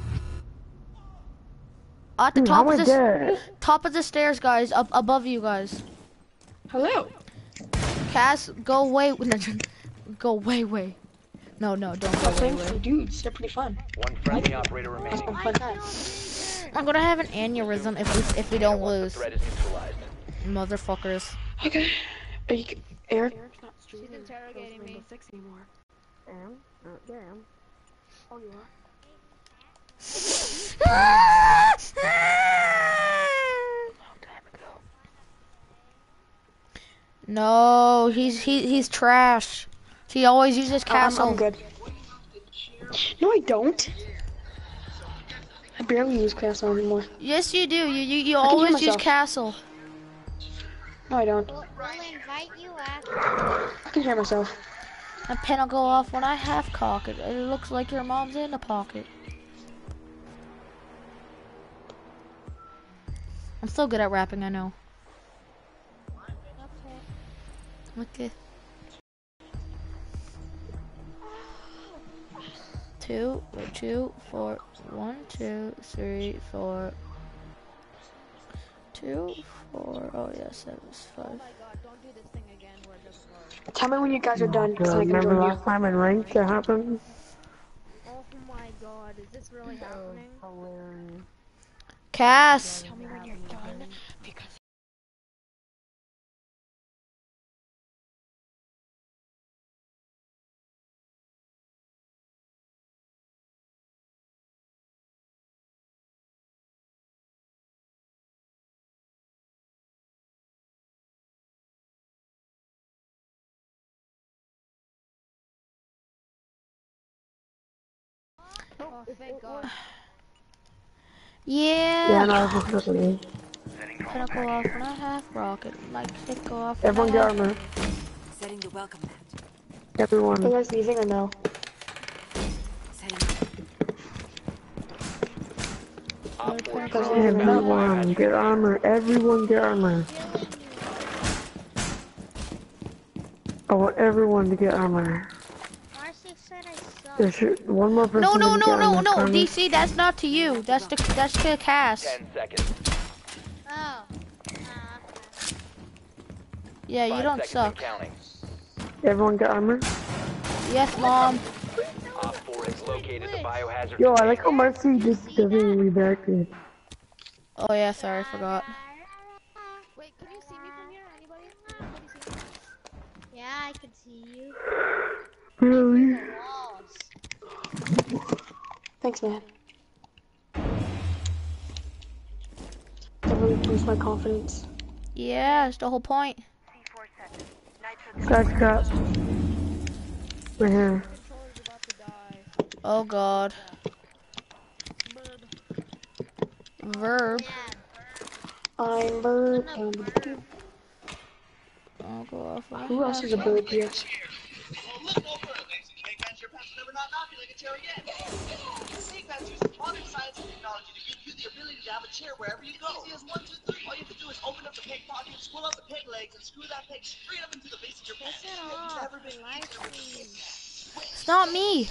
At the Dude, top how of am I the dead? top of the stairs, guys. Up above you guys. Hello. Cass, go away. Go way, way. No, no, don't go way, Playing for way. dudes, they're pretty fun. One friendly operator remaining. Fun times. I'm gonna have an aneurysm if we if we don't Once the lose, threat is neutralized. motherfuckers. Okay. Are you, Eric? Eric's not streaming. She's interrogating me. Six anymore. Damn. Uh, damn. Oh, you are. No, he's he he's trash. He always uses Oh, I'm, castle. I'm good. No, I don't. I barely use castle anymore. Yes, you do. You you, you can hear always use myself. castle. No, I don't. We'll, we'll invite you after. I can hear myself. My pen will go off when I half cock it. It looks like your mom's in the pocket. I'm still good at rapping, I know. Okay. Okay. Two, two, four, one, two, three, four, two, four. Oh yes, that was Oh five. my god, don't do this thing again where it doesn't work. Tell me when you guys are done, Uh, because I can remember join you. last time in ranked that happened? Oh my god, is this really happening? Hilarious. Cass. Tell me when you're done, because... Oh, thank god. Yeah. Yeah, no, I was just looking. Setting drone Gonna back go off here. when I have rocket. Like it go off when Everyone I get have... armor. Setting the welcome mat. Are you Everyone. guys leaving or no? Setting Op four Because drone we is have found. Everyone get armor. Everyone get armor. I want everyone to get armor. Marcy said I suck. There should one more person. No, no, to no, get no, armor. no, Carmen. D C, that's not to you. That's to that's to Cass. Ten seconds. Oh. Uh, Yeah, you Five don't seconds suck. and counting. Everyone get armor. Yes, mom. Op four is located the biohazard Yo, I container. like how Marcy just doesn't react me. Oh yeah, sorry, I forgot. Wait, can you see me from here? Anybody? Can anybody see me? Yeah, I can see you. Really? The walls. Thanks, man. That really boosts my confidence. Yeah, that's the whole point. Scratch crap. Right here. Controller's about to die. Oh god. Verb. I'm bird. I'm a Um, bird. I'll go off of who else is a bird here? It's not me.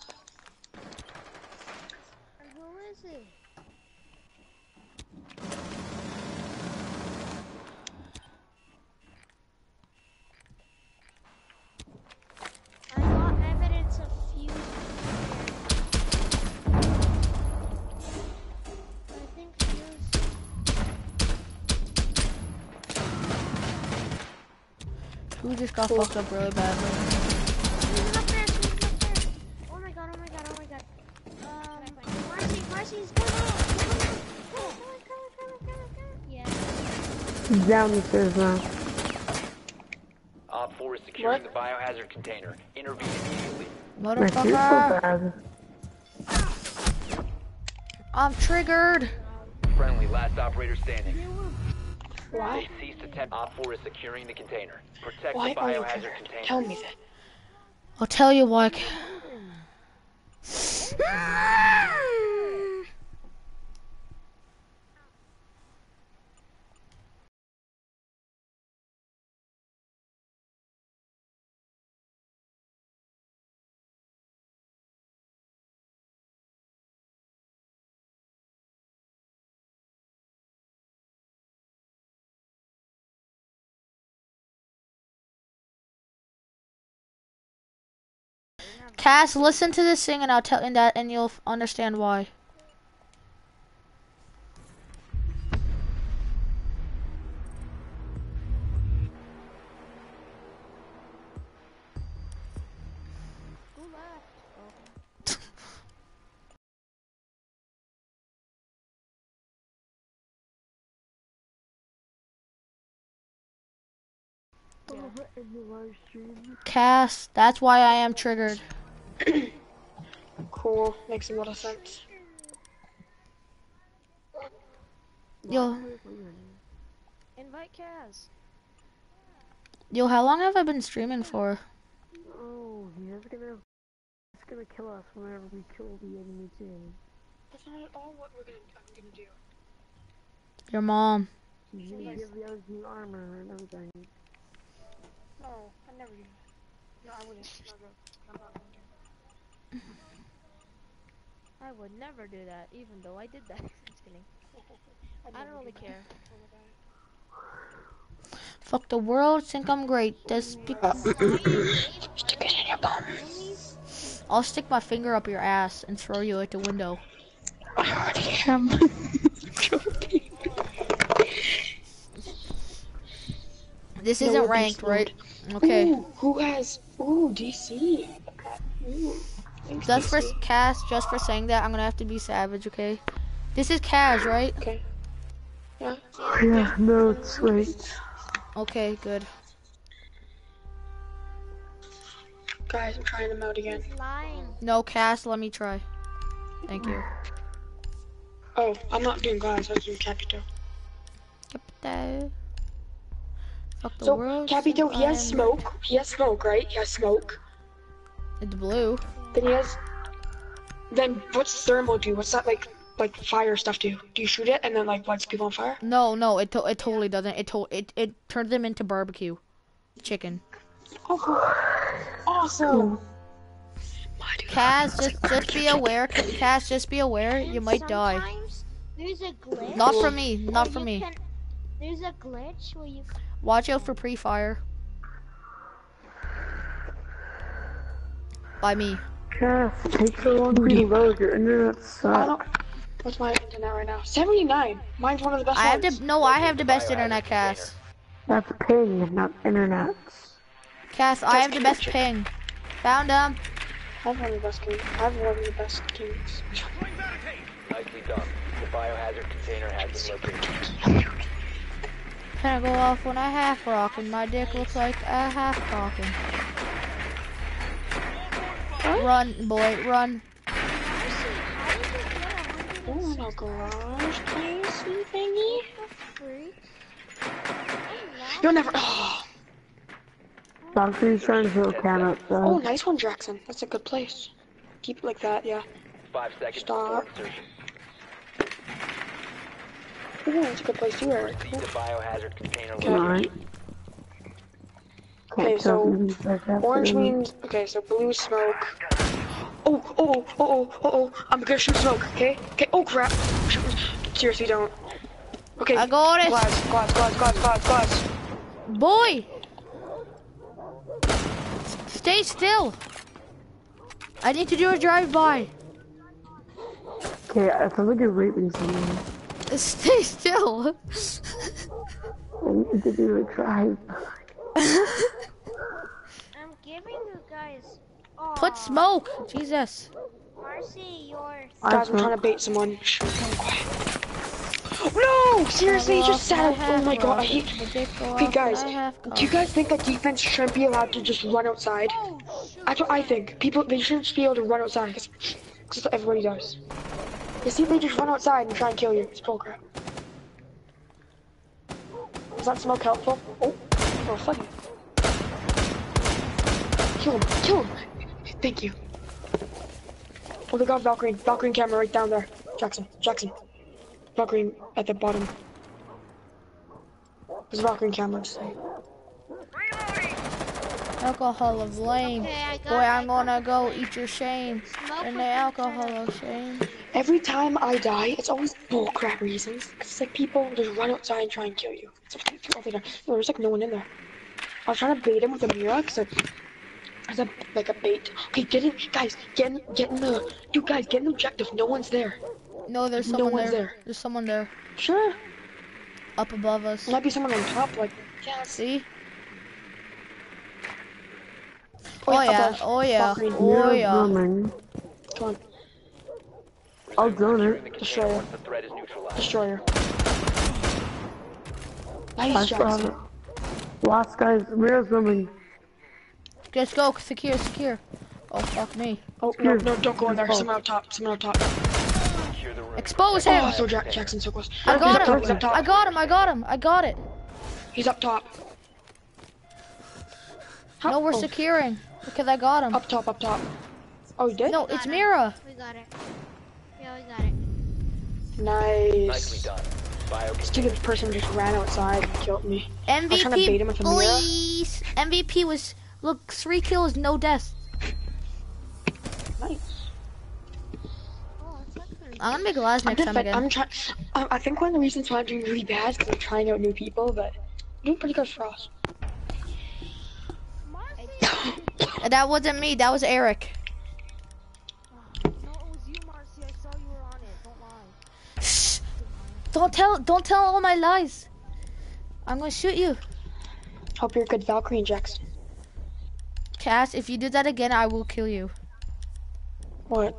Who is it? I got evidence of fuse. I think fuse. Who just got fucked up really badly? Who's up there? Who's up there? Oh my god, oh my god, oh my god. Um, Marcy, Marcy's come on. Come on, come on, come on, come on, come on, come on. Yeah. He's down the stairs now. Op four is securing the biohazard container. Intervene immediately. My fear's so Motherfucker. bad. I'm triggered. Friendly, last operator standing. Why? They ceased attempt. Op four is securing the container. Protect Why the are you biohazard triggered? container. Tell me that. I'll tell you why. Cass, listen to this thing and I'll tell and that and you'll f- understand why. Who left? Cass, that's why I am triggered. Cool. Makes a lot of sense. Yo, Invite Kaz. yo, how long have I been streaming for? Oh, he's gonna, he's gonna kill us whenever we kill the enemy team. That's not at all what we're gonna, I'm gonna do. Your mom. He's gonna give the other team armor and everything. No, I never do that. No, I wouldn't. No, no, I'm not going to. I would never do that, even though I did that. Just kidding. I don't really care. Fuck the world, think I'm great. This be- Stick it in your bum. I'll stick my finger up your ass and throw you out the window. I already am. Joking. This No, isn't we're ranked, beast right? mode. Okay. Ooh, who has? Ooh, D C. Ooh, thanks, Just for D C. Cass, just for saying that, I'm gonna have to be savage, okay? This is Cass, right? Okay. Yeah. Yeah, no, it's right. Okay, good. Guys, I'm trying them out again. Lying. No, Cass, let me try. Thank you. Oh, I'm not doing guys. I was doing Capito. Capito. Fuck the So, world. Capito, think he I has am- smoke. He has smoke, right? He has smoke. It's blue. Then he has. Then what's thermal do? What's that like? Like fire stuff do? Do you shoot it and then like lights people on fire? No, no, it to- it totally doesn't. It to- it it turns them into barbecue chicken. Oh, awesome. Cass, just just be aware. Cass, just be aware. You might die. Sometimes there's a glitch. Not from me. Not where from you me. can- There's a glitch where you. Watch out for pre-fire. By me. Cass, it takes so long for you to load. Your internet I sucks. don't. What's my internet right now? seventy-nine. Mine's one of the best I have ones. the no. I have the best internet, Cass. That's ping, not internet. Cass, I have the best ping. Found him. I have one of the best kings. I have one of the best kings. Nicely done. The biohazard container has been located. Can I go off when I half rockin'? My dick looks like a half talking. Run, boy, run. Oh, no garage crazy thingy. You'll never. Oh. Doctor's trying to fill can up, oh, so. nice one, Jackson. That's a good place. Keep it like that, yeah. Five seconds Stop. before insertion. Ooh, that's a good place too, Eric. Proceed to biohazard container Alright. location. Okay, so orange means okay. So blue is smoke. Oh, oh, oh, oh, oh, oh, oh! I'm gonna shoot smoke. Okay, okay. Oh crap! Seriously, don't. Okay. I got it. Glass, glass, glass, glass, glass, glass. Boy! Stay still! I need to do a drive-by. Okay, I feel like you're raping someone. Stay still. I need to do a drive. I'm giving you guys. Aw, Put smoke. Jesus. Marcy, yours. Guys, I'm trying to bait someone. Shh, be quiet. No! Seriously, he just sat out. Oh my god, I hate. Okay, guys, do you guys think that defense shouldn't be allowed to just run outside? That's what I think. People, they shouldn't just be able to run outside because that's what everybody does. You see, they just run outside and try and kill you. It's bullcrap. Is that smoke helpful? Oh, oh, fuck you. Kill him, kill him. Thank you. Oh, they got Valkyrie. Valkyrie camera right down there. Jackson, Jackson. Valkyrie at the bottom. There's Valkyrie camera. Just saying. Alcohol of lame. Okay, I got Boy, it, I'm I got gonna it. go eat your shame. Smoke And was the inside alcohol of- of shame. Every time I die, it's always bullcrap reasons. It's like people just run outside and try and kill you. It's like, it's all they do. No, there's like no one in there. I was trying to bait him with a mirror because there's a like a bait. Okay, get in, guys. Get in, get in the. You guys, get in the objective. No one's there. No, there's No someone one's there. there. There's someone there. Sure. Up above us. There might be someone on top. Like, yes. See? Oh, Oh yeah, yeah, above. oh yeah, Valkyrie. oh You're yeah. drumming. Come on, I'll drone In it. the Destroyer. container once the threat is neutralized. destroyer. I Nice, saw Jackson. it. Last guy's, where's drumming? Let's go, secure, secure. Oh fuck me. Oh no, no, don't go in there. Someone up top. Someone up top. Secure the room. Expose him! Oh, so Jack Jackson so close. I got He's up top, he's him! up top. I got him, I got him, I got it. He's up top. How- No, we're oh, securing. Because I got him. Up top, up top. Oh, you did? No, it's Mira. We got it. Yeah, we got it. Nicely Nice. done. Bio Stupid person just ran outside and killed me. M V I'm trying to bait P, him with a mirror. please. M V P was, look, three kills, no deaths. Nice. Oh, it's not pretty. I'm gonna make Laz I'm, next time defend- again. I'm trying. I I think one of the reasons why I'm doing really bad is because I'm trying out new people, but I'm doing pretty good for us. Marcy! And that wasn't me, that was Eric. No, it was you, Marcy. I saw you were on it. Don't lie. Shh. Don't tell, don't tell all my lies. I'm gonna shoot you. Hope you're a good Valkyrie, Jackson. Cass, if you do that again, I will kill you. What?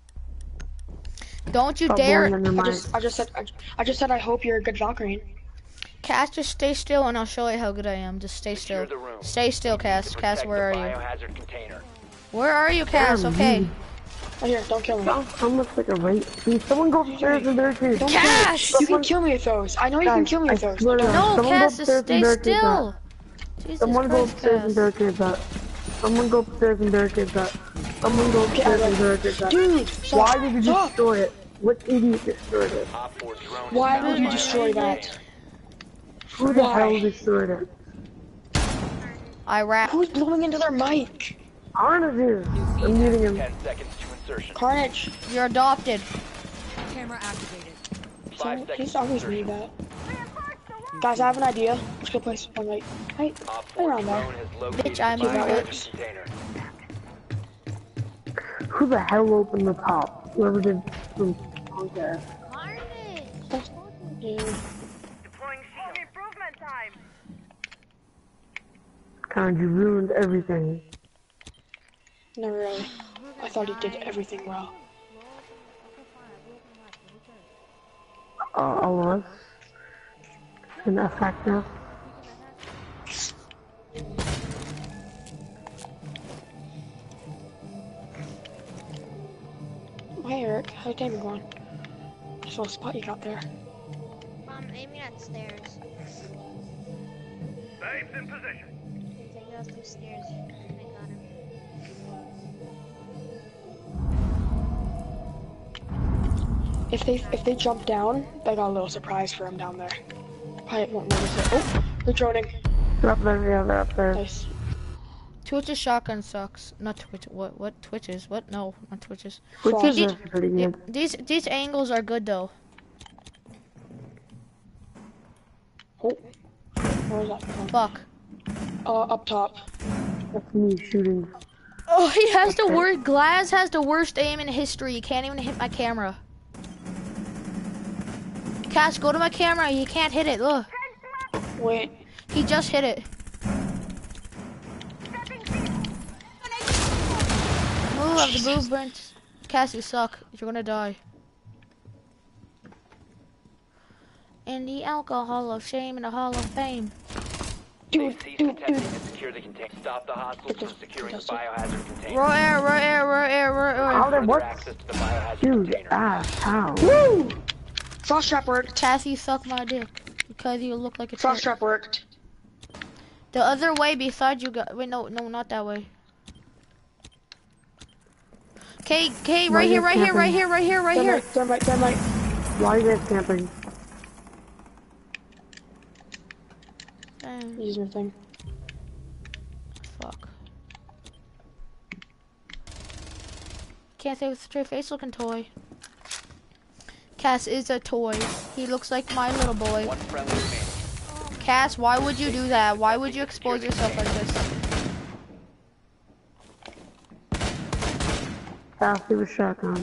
Don't you Stop dare. blowing in your I mic. just, I just said, I, I just said I hope you're a good Valkyrie. Cass, just stay still and I'll show you how good I am. Just stay Secure still. the room. Stay still, Cass. To Cass, protect where are the you? biohazard container. Where are you, Cass? Damn, Okay. you. Oh, here, don't kill me. That sounds like a rape. Can someone go upstairs and barricade? Don't Cass! kill me. You can kill me with those. I know you can Guys, kill me I with those. swear to God, No, someone go Cass, just upstairs stay and barricade still. that. Jesus Someone go Christ, upstairs and Cass. barricade that. Someone go upstairs and barricade that. Someone go upstairs and barricade that. Dude, stop. Why did you Stop. destroy it? What idiot destroyed it? Op four drone is Why now would you biohazard destroy that? container. Who the Why? hell destroyed it? I rap. Who's blowing into their mic? Arna's here. I'm muting him. Ten seconds to insertion. Carnage. You're adopted. Camera activated. Five So, seconds he's to always insertion. need that. Guys, I have an idea. Let's go place one right. Right, Op right four around there. drone has located Bitch, I'm the a biohazard bitch. container. Who the hell opened the top? Whoever did some podcast. Carnage! Yeah. Deploying shield. Improvement time. Kind you ruined everything. Never really. I thought he did everything well. Uh, all of us. In that factor. Hey Eric, how's your game going? I saw a spot you got there. I'm aiming at the stairs. Babes in position. You take those two stairs. I got him. If they if they jump down, I got a little surprise for him down there. Probably won't notice it. Oh, they're droning. They're up there, yeah, they're up there. Nice. Twitch's shotgun sucks. Not Twitch. What? What? Twitches? What? No, not Twitches. Which Frost. is These, actually pretty good. these these angles are good though. Oh, where's that from? Fuck. Uh, up top. That's me shooting. Oh, he has the worst. Glaz has the worst aim in history. He can't even hit my camera. Cash, go to my camera. He can't hit it. Look. Wait. He just hit it. Move of the blueprint. Cass, you suck. You're gonna die. In the alcohol of shame and the hall of fame. Dude, Cease dude, contesting dude. and secure the container. Stop the hostiles Get from this- securing the get this- biohazard container. Raw air, raw air, raw air, raw How air. did Further what? access to the biohazard Dude, container. ah, how? Woo! Frost trap worked. Cassie, suck my dick. Because you look like a Frost chick. trap worked. The other way beside you got. Wait, no, no, not that way. Okay, okay, right here, right here, right here, right here, right here. Thermite, thermite, thermite. Why are you guys camping? Damn, Use your thing. fuck. Can't say with a straight face looking toy. Cass is a toy. He looks like my little boy. One friendly remaining. Cass, why would you do that? Why would you expose yourself like this? Fast with a shotgun.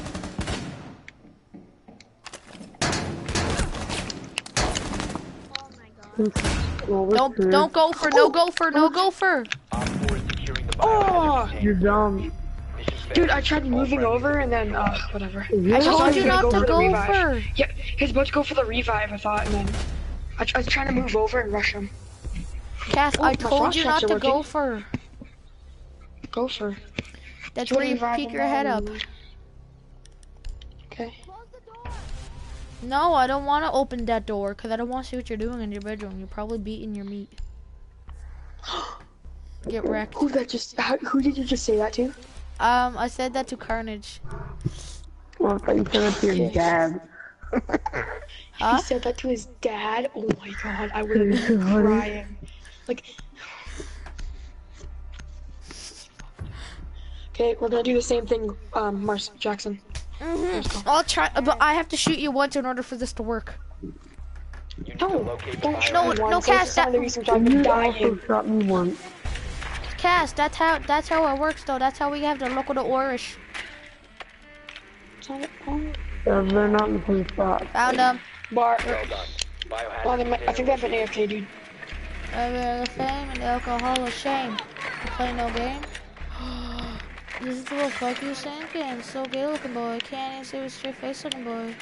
Oh my god. Well, we're Don't screwed. don't go for no gopher, no gopher. Op four is securing the Oh! biohazard container. You're dumb. Mission Dude, failed. I tried All moving friendlies over and then, uh, whatever. I Really? thought told he was you gonna not go to for the go revive. for. Yeah, he's about to go for the revive, I thought, and then I, I was trying to move over and rush him. Cass, Oh, I my told frost you traps not are to go working. for. Go for. That's Go where you revive peek him your head up. now. Okay. No, I don't want to open that door because I don't want to see what you're doing in your bedroom. You're probably beating your meat. Get wrecked. Who that just? How, who did you just say that to? Um, I said that to Carnage. Well, I thought you said that to your dad. Huh? He said that to his dad. Oh my god, I would have This been is funny. crying. Like. Okay, we're gonna do the same thing, um, Mars Jackson. Mm-hmm. I'll try, but I have to shoot you once in order for this to work. You need No, to locate the don't biohazard shoot No, me no, once. Cass, That's some of the that- reasons I've And been you also dying. shot me once. Cass, that's how that's how it works though. That's how we have to look at the Orish. Uh, they're not in the same spot. Found them. Bar. Well done. Biohazard Well, they might, I think they have an container A F K, dude. Uh, the fame and the alcohol of shame. You play no game. This is what fuck you thinking. So gay looking boy. Can't even see with straight face looking boy.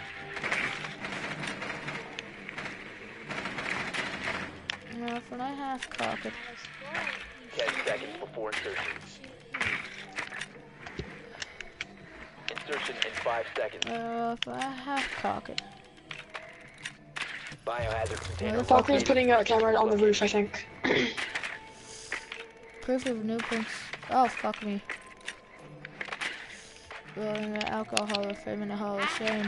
No, for I half cock it. Ten seconds before insertion. Insertion in five seconds. Uh, for I half cock it. Biohazard container. Motherfucker. Falcon's putting a camera on the roof, I think. Proof of new prints. Oh, fuck me. Rolling the alcohol of fame and the hall of shame.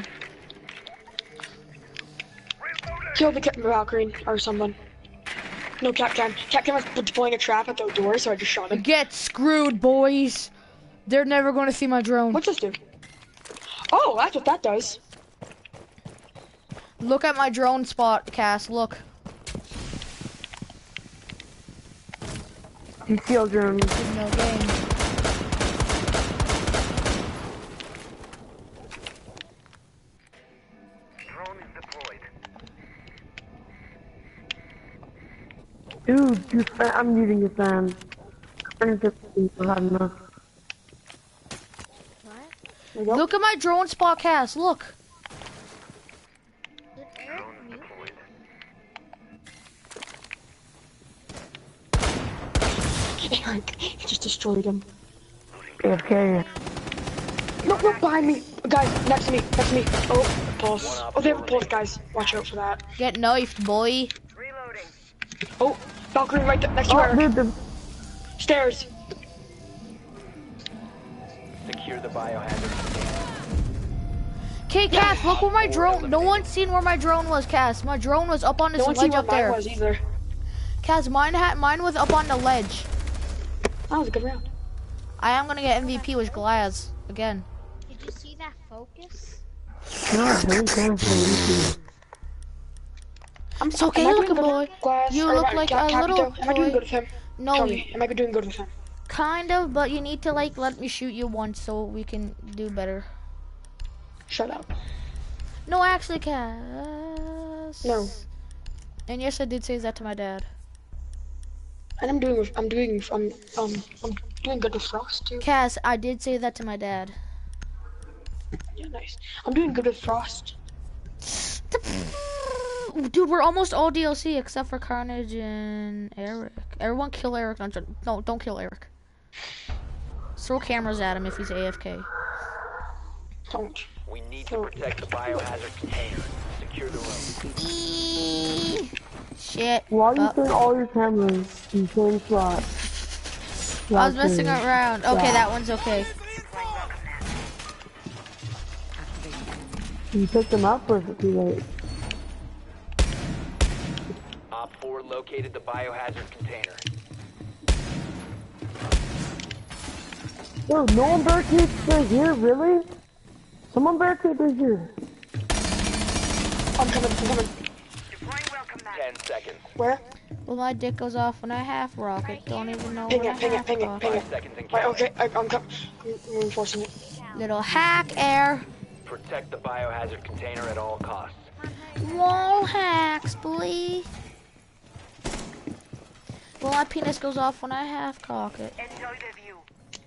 Kill the Cap Valkyrie or someone. No, Capcom. Capcom was deploying a trap at the door, so I just shot him. Get screwed, boys. They're never going to see my drone. What's this do? Oh, that's what that does. Look at my drone spot, Cass. Look. You feel drone. No game. Dude, you fan, I'm using your fan. I'm just not enough. What? Look at my drone spot cast. Look. Did Eric mute? Eric, he just destroyed him. A F K. No, no, behind me. Guys, next to me, next to me. Oh, pulse. Oh, they have a pulse, guys. Watch out for that. Get knifed, boy. Reloading. Oh, Valkyrie right there, next to Oh, Eric. dude, the... Stairs. Secure the biohazard. Okay, Cass, look where my drone. No one's seen where my drone was, Cass. My drone was up on this No one seen ledge where up mine there. was either. Cass, mine had mine was up on the ledge. That was a good round. I am gonna get M V P with Glaz again. Did you see that focus? No, I don't care for you. I'm It's okay, am I doing looking good boy. with Glass? You Or look am I- like Cap- a Capito? little Am I doing boy. good with him? No, Tell me, am I doing good with him? kind of, but you need to like let me shoot you once so we can do better. Shut up. No, actually, Cass. No. And yes, I did say that to my dad. And I'm doing, with- I'm doing, um, um, I'm doing good with Frost too. Cass, I did say that to my dad. Yeah, nice. I'm doing good with Frost. Dude, we're almost all D L C except for Carnage and Eric. Everyone kill Eric. No, no, don't kill Eric. Throw cameras at him if he's A F K. Don't. We need to protect the biohazard container. Secure the room. Eee. Shit. Why do you Uh, put all your cameras in the same slot? I was messing around. Okay, Yeah. that one's okay. You picked them up or is it too late? Op four located the biohazard container. Yo, no one barricades right here, really? Someone barricade right here. I'm coming, I'm coming. Deploying welcome mat. Ten seconds. Where? Well, my dick goes off when I half rocket. Don't even know Ping when I it, ping it, half ping it, rocket. ping it. Five seconds and Right, counting. okay, I, I'm coming. I'm reinforcing it. Little hack air. Protect the biohazard container at all costs. Wall hacks, boy. Well, my penis goes off when I half cock it. Enjoy the view.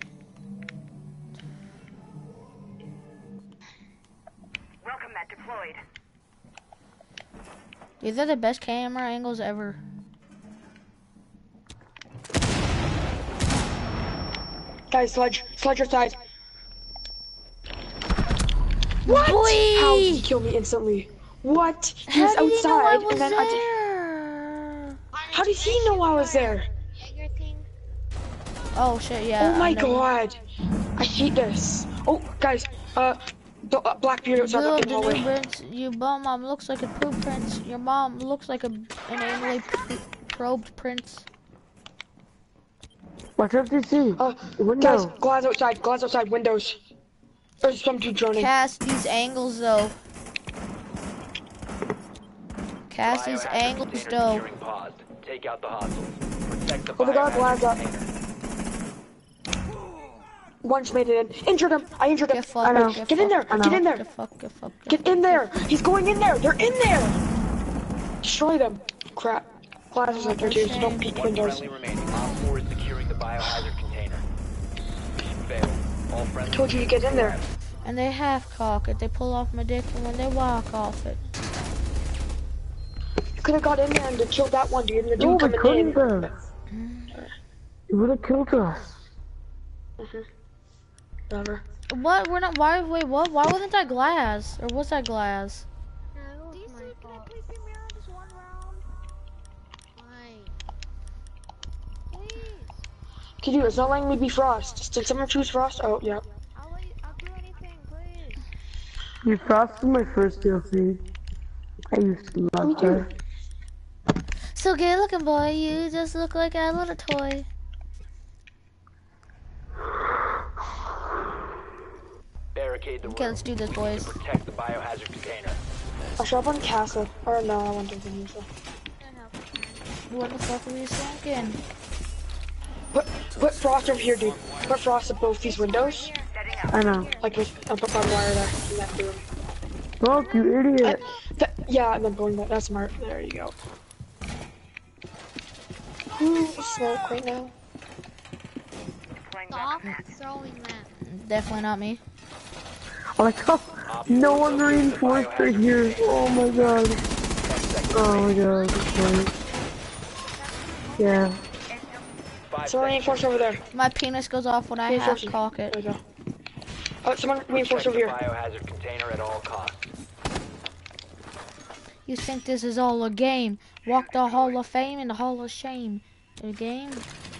Welcome mat deployed. These are the best camera angles ever. Guys, sledge, sledge your side. What? Boy! How did he kill me instantly? What? He was How did he know I outside, was and then I did. there? How did he know I was there? Jaeger thing. Oh shit! Yeah. Oh my I know. god. I hate this. Oh, guys, uh, the, uh Blackbeard outside Build the the new hallway. prints. Your mom, mom looks like a poop prince. Your mom looks like a an anally p- probed prince. Watch out to see. Uh, Window. guys, glass outside, glass outside, windows. There's some dude droning. Cast these angles though. Cast these Biohazard angles container though. securing paused. Take out the hostiles. Protect the Oh, they got a biohazard glass up. container. One just made it in. Injured him. I injured him. Get fucked. I know. Get Get in there. fucked, I know. Get in there. Get fucked. Get fucked. Get in there. He's going in there. They're in there. Destroy them. Crap. Glass is up there too, so don't peek One windows. friendly remaining. Op four is securing the biohazard container. Failed. All friendly. Told you to get in there. And they half cock it. They pull off my dick, and when they walk off it. You could have got in there and killed that one dude, and the No, dude we coming couldn't in. have. It would have killed us. Mhm. Whatever. What? We're not. Why? Wait. What? Why wasn't that glass? Or was that glass? No, it was These my two, can I fault. please be mirrored just one round? Fine. Please. Okay, dude, it's not letting me be Frost. Did someone choose Frost? Oh, yeah. I'll let you, I'll do anything, please. You Frost was my first D L C. I used to Me love too. her. So gay looking boy, you just look like a little toy. Barricade the Okay, room. let's do this, We need boys. to protect the biohazard container. I shot on Castle. Or no, I went to the Musa. What the fuck are we thinking? Put, put Frost over here, dude. Put Frost at both these windows. I know. Like, with, I'll put barbed wire there. In that room. Fuck, you idiot. Th yeah, and then pulling that. That's smart. There you go. Mm, smoke right now. Deploying Stop welcome mat. throwing that. Definitely not me. Oh my god. No one reinforced right here. Oh my god. Oh my god. That's funny. Yeah. Five Someone seconds. reinforce over there. My penis goes off when I half Reinforcing. cock There it. we go. Oh, someone Check reinforce the over here. biohazard container at all costs. You think this is all a game? Walk the Hall of Fame and the Hall of Shame. A game?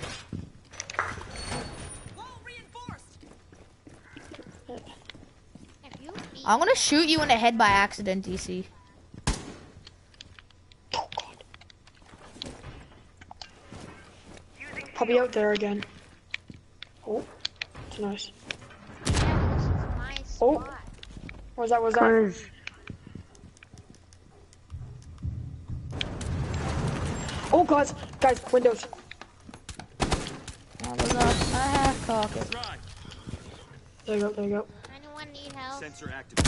If you eat I'm gonna shoot you in the head by accident, D C. Probably out there again. Oh, it's nice. yeah, but this is my Oh. spot. What was that? What was that? Carnage. Oh, guys, guys, windows. That was us. I half cock it. There you go, there you go. Anyone need help? Sensor active.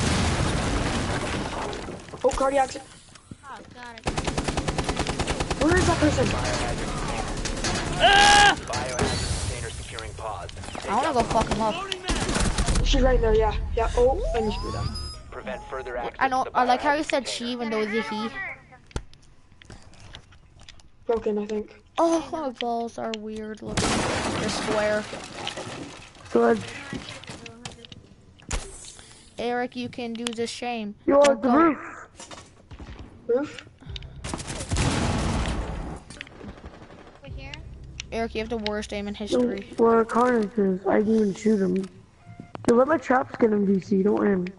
Oh, cardiac. Oh, got it. Where is that person? Biohazard container securing pods. I wanna go fuck him up. She's right there, yeah. Yeah, oh, and you screwed up. Prevent further access. I know. to the I like how you biohazard said container. she, even though it's a he. Broken, I think. Oh, my balls are weird looking. They're square. Good. Eric, you can do the shame. You're Don't on the go. roof. Roof? Over here. Eric, you have the worst aim in No, history. where Carnage is. I didn't even shoot him. Dude, let my traps get him, D C. Don't aim.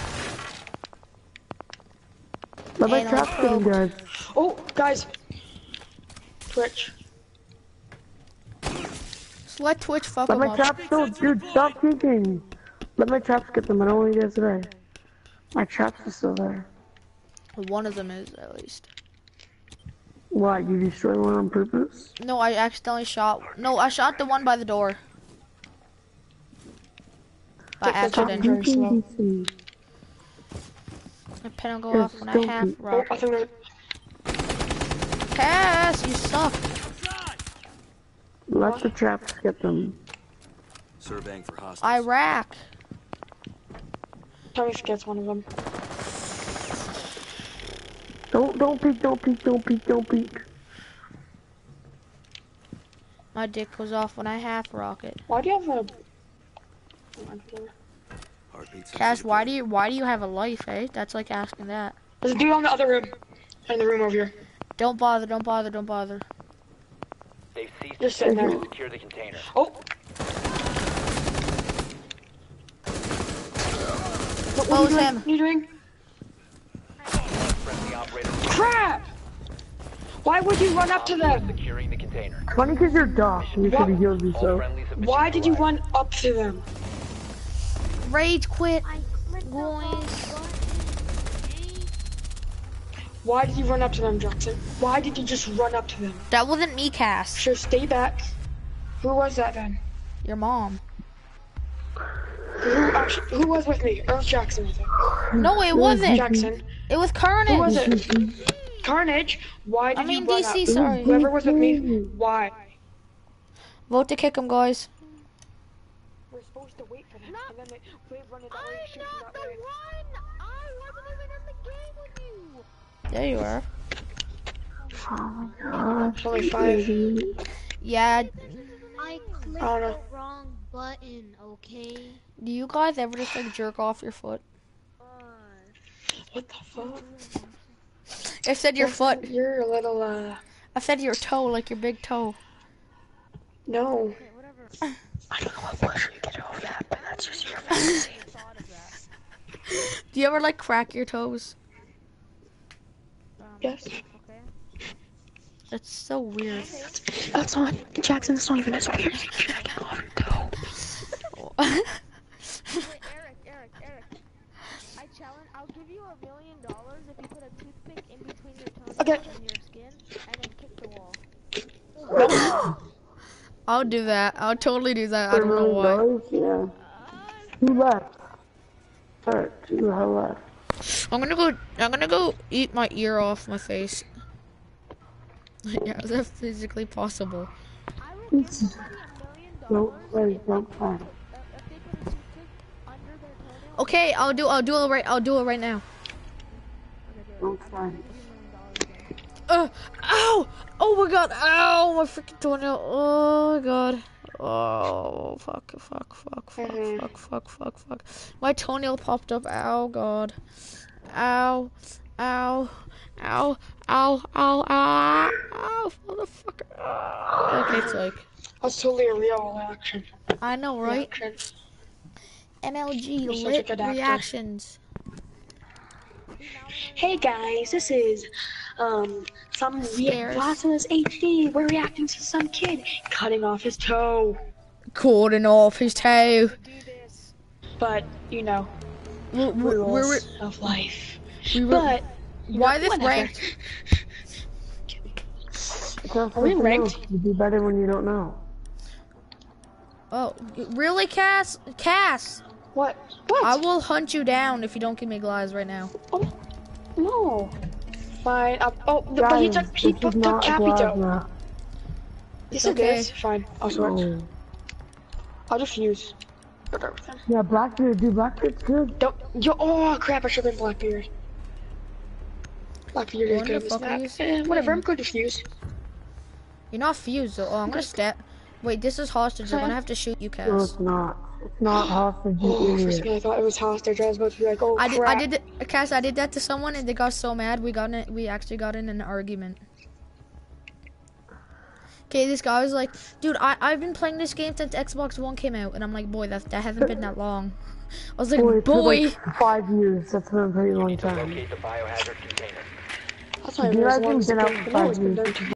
Let my Anal traps get him, guys. Oh, guys. Twitch. Just let Twitch fuck Let him my up. traps go, dude. Stop thinking. Let my traps get them. I don't want you guys to die. My traps are still there. One of them is, at least. Why? You destroy one on purpose? No, I accidentally shot. No, I shot the one by the door. By Take the top accident. very slow. D C. My pen will go Yes, off when I don't half be- Oh, rock. I think there's... Cass, you suck. Let the traps get them. Surveying for hostiles. Iraq. Tommy forgets one of them. Don't, don't peek, don't peek, don't peek, don't peek. My dick goes off when I half rock it. Why do you have a... Heartbeat Cass, sensor why do you why do you have a life, eh? That's like asking that. There's a dude on the other room. In the room over here. Don't bother, don't bother, don't bother. They've ceased Just sitting attempting there. to secure the container. Oh! What, What what was are you him? doing? What are you doing? Friendly operator Crap! Why would you run up to them? securing the container. Funny because you're Doc. You What? should have healed All yourself. friendlies have been Why did you neutralized. run up to them? Rage quit, I clicked the wrong boys. button. Why did you run up to them, Jackson? Why did you just run up to them? That wasn't me, Cass. Sure, stay back. Who was that then? Your mom. Who actually, who was with me? Earl Jackson, I think. No, it wasn't. Jackson. It was Who Carnage. was it? Carnage. Why did I mean you run D C, up? sorry. Whoever was with me, why? Vote to kick him, guys. We're supposed to wait for them, and then they, they run it that way, I'm shoot not that the way. one! I wasn't even in the game with you! There you are. Oh my god. It's only five. Yeah. I clicked I don't know. the wrong button, okay? Do you guys ever just like jerk off your foot? Uh, What the fuck? I said your foot. You're a little, uh... I said your toe, like your big toe. No. okay, whatever. I don't know what pleasure you get off that, but that's just your fantasy. Thought of that. Do you ever like crack your toes? Um, Yes. Okay. That's so weird. That's not, Jackson, it's not even as weird as checking off your toe. Wait, Eric, Eric, Eric. I challenge. I'll give you a million dollars if you put a toothpick in between your toenails Okay. and your skin, and then kick the wall. I'll do that. I'll totally do that. I don't know why. Dollars? Yeah. Who left? Alright, who the hell left? I'm gonna go. I'm gonna go eat my ear off my face. Yeah, is that physically possible? I will give somebody a million Don't dollars play, don't play. if they put a toothpick under their toenail. Okay, I'll do. I'll do it right. I'll do it right now. Don't play. Uh, ow! Oh my god! Ow! My freaking toenail! Oh my god! Oh fuck! Fuck! Fuck! Fuck! Mhm. Fuck! Fuck! Fuck! Fuck! My toenail popped up. Ow! God! Ow! Ow! Ow! Ow! Ow! Ow! Ow! Motherfucker! Okay, it's like That's totally a real reaction. I know, right? Reaction. M L G You're such a lit good actor. reactions. Hey guys, this is um some Stairs. Blasphemous H D. We're reacting to some kid cutting off his toe. Cording off his toe. But you know, We're, we're, rules we're, of life. we were, But you why know, this whatever. ranked? It's not Are we something ranked? else. You do better when you don't know. Oh, really, Cass? Cass! What? What? I will hunt you down if you don't give me glides right now. Oh, no. Fine. Uh, oh, the, but he Guys, took he this took is not a Capito. plasma. Yes, It's it okay. is. Fine. I'll switch. No. I'll just fuse. Yeah, Blackbeard, dude, Blackbeard's good. Don't. Yo. Oh crap! I should have been Blackbeard. Blackbeard is What good the as fuck are you that. Eh, whatever. I'm good to fuse. You're not fused though. Oh, I'm gonna stat. Wait, this is hostage. I'm gonna have to shoot you, No, Cass. it's not. It's not hostage, you Oh, for a idiot. second I thought it was hostage. I was about to be like, oh I did. crap. I did. th- Cass, I did that to someone, and they got so mad. We got in. We actually got in an argument. Okay, this guy was like, "Dude, I I've been playing this game since Xbox One came out," and I'm like, "Boy, that that hasn't been that long." I was like, Boy, it took "Boy." like five years. That's been a pretty long time. Locate the biohazard container. That's not You even as guys long have as the been out game. for No, five it's been years. done.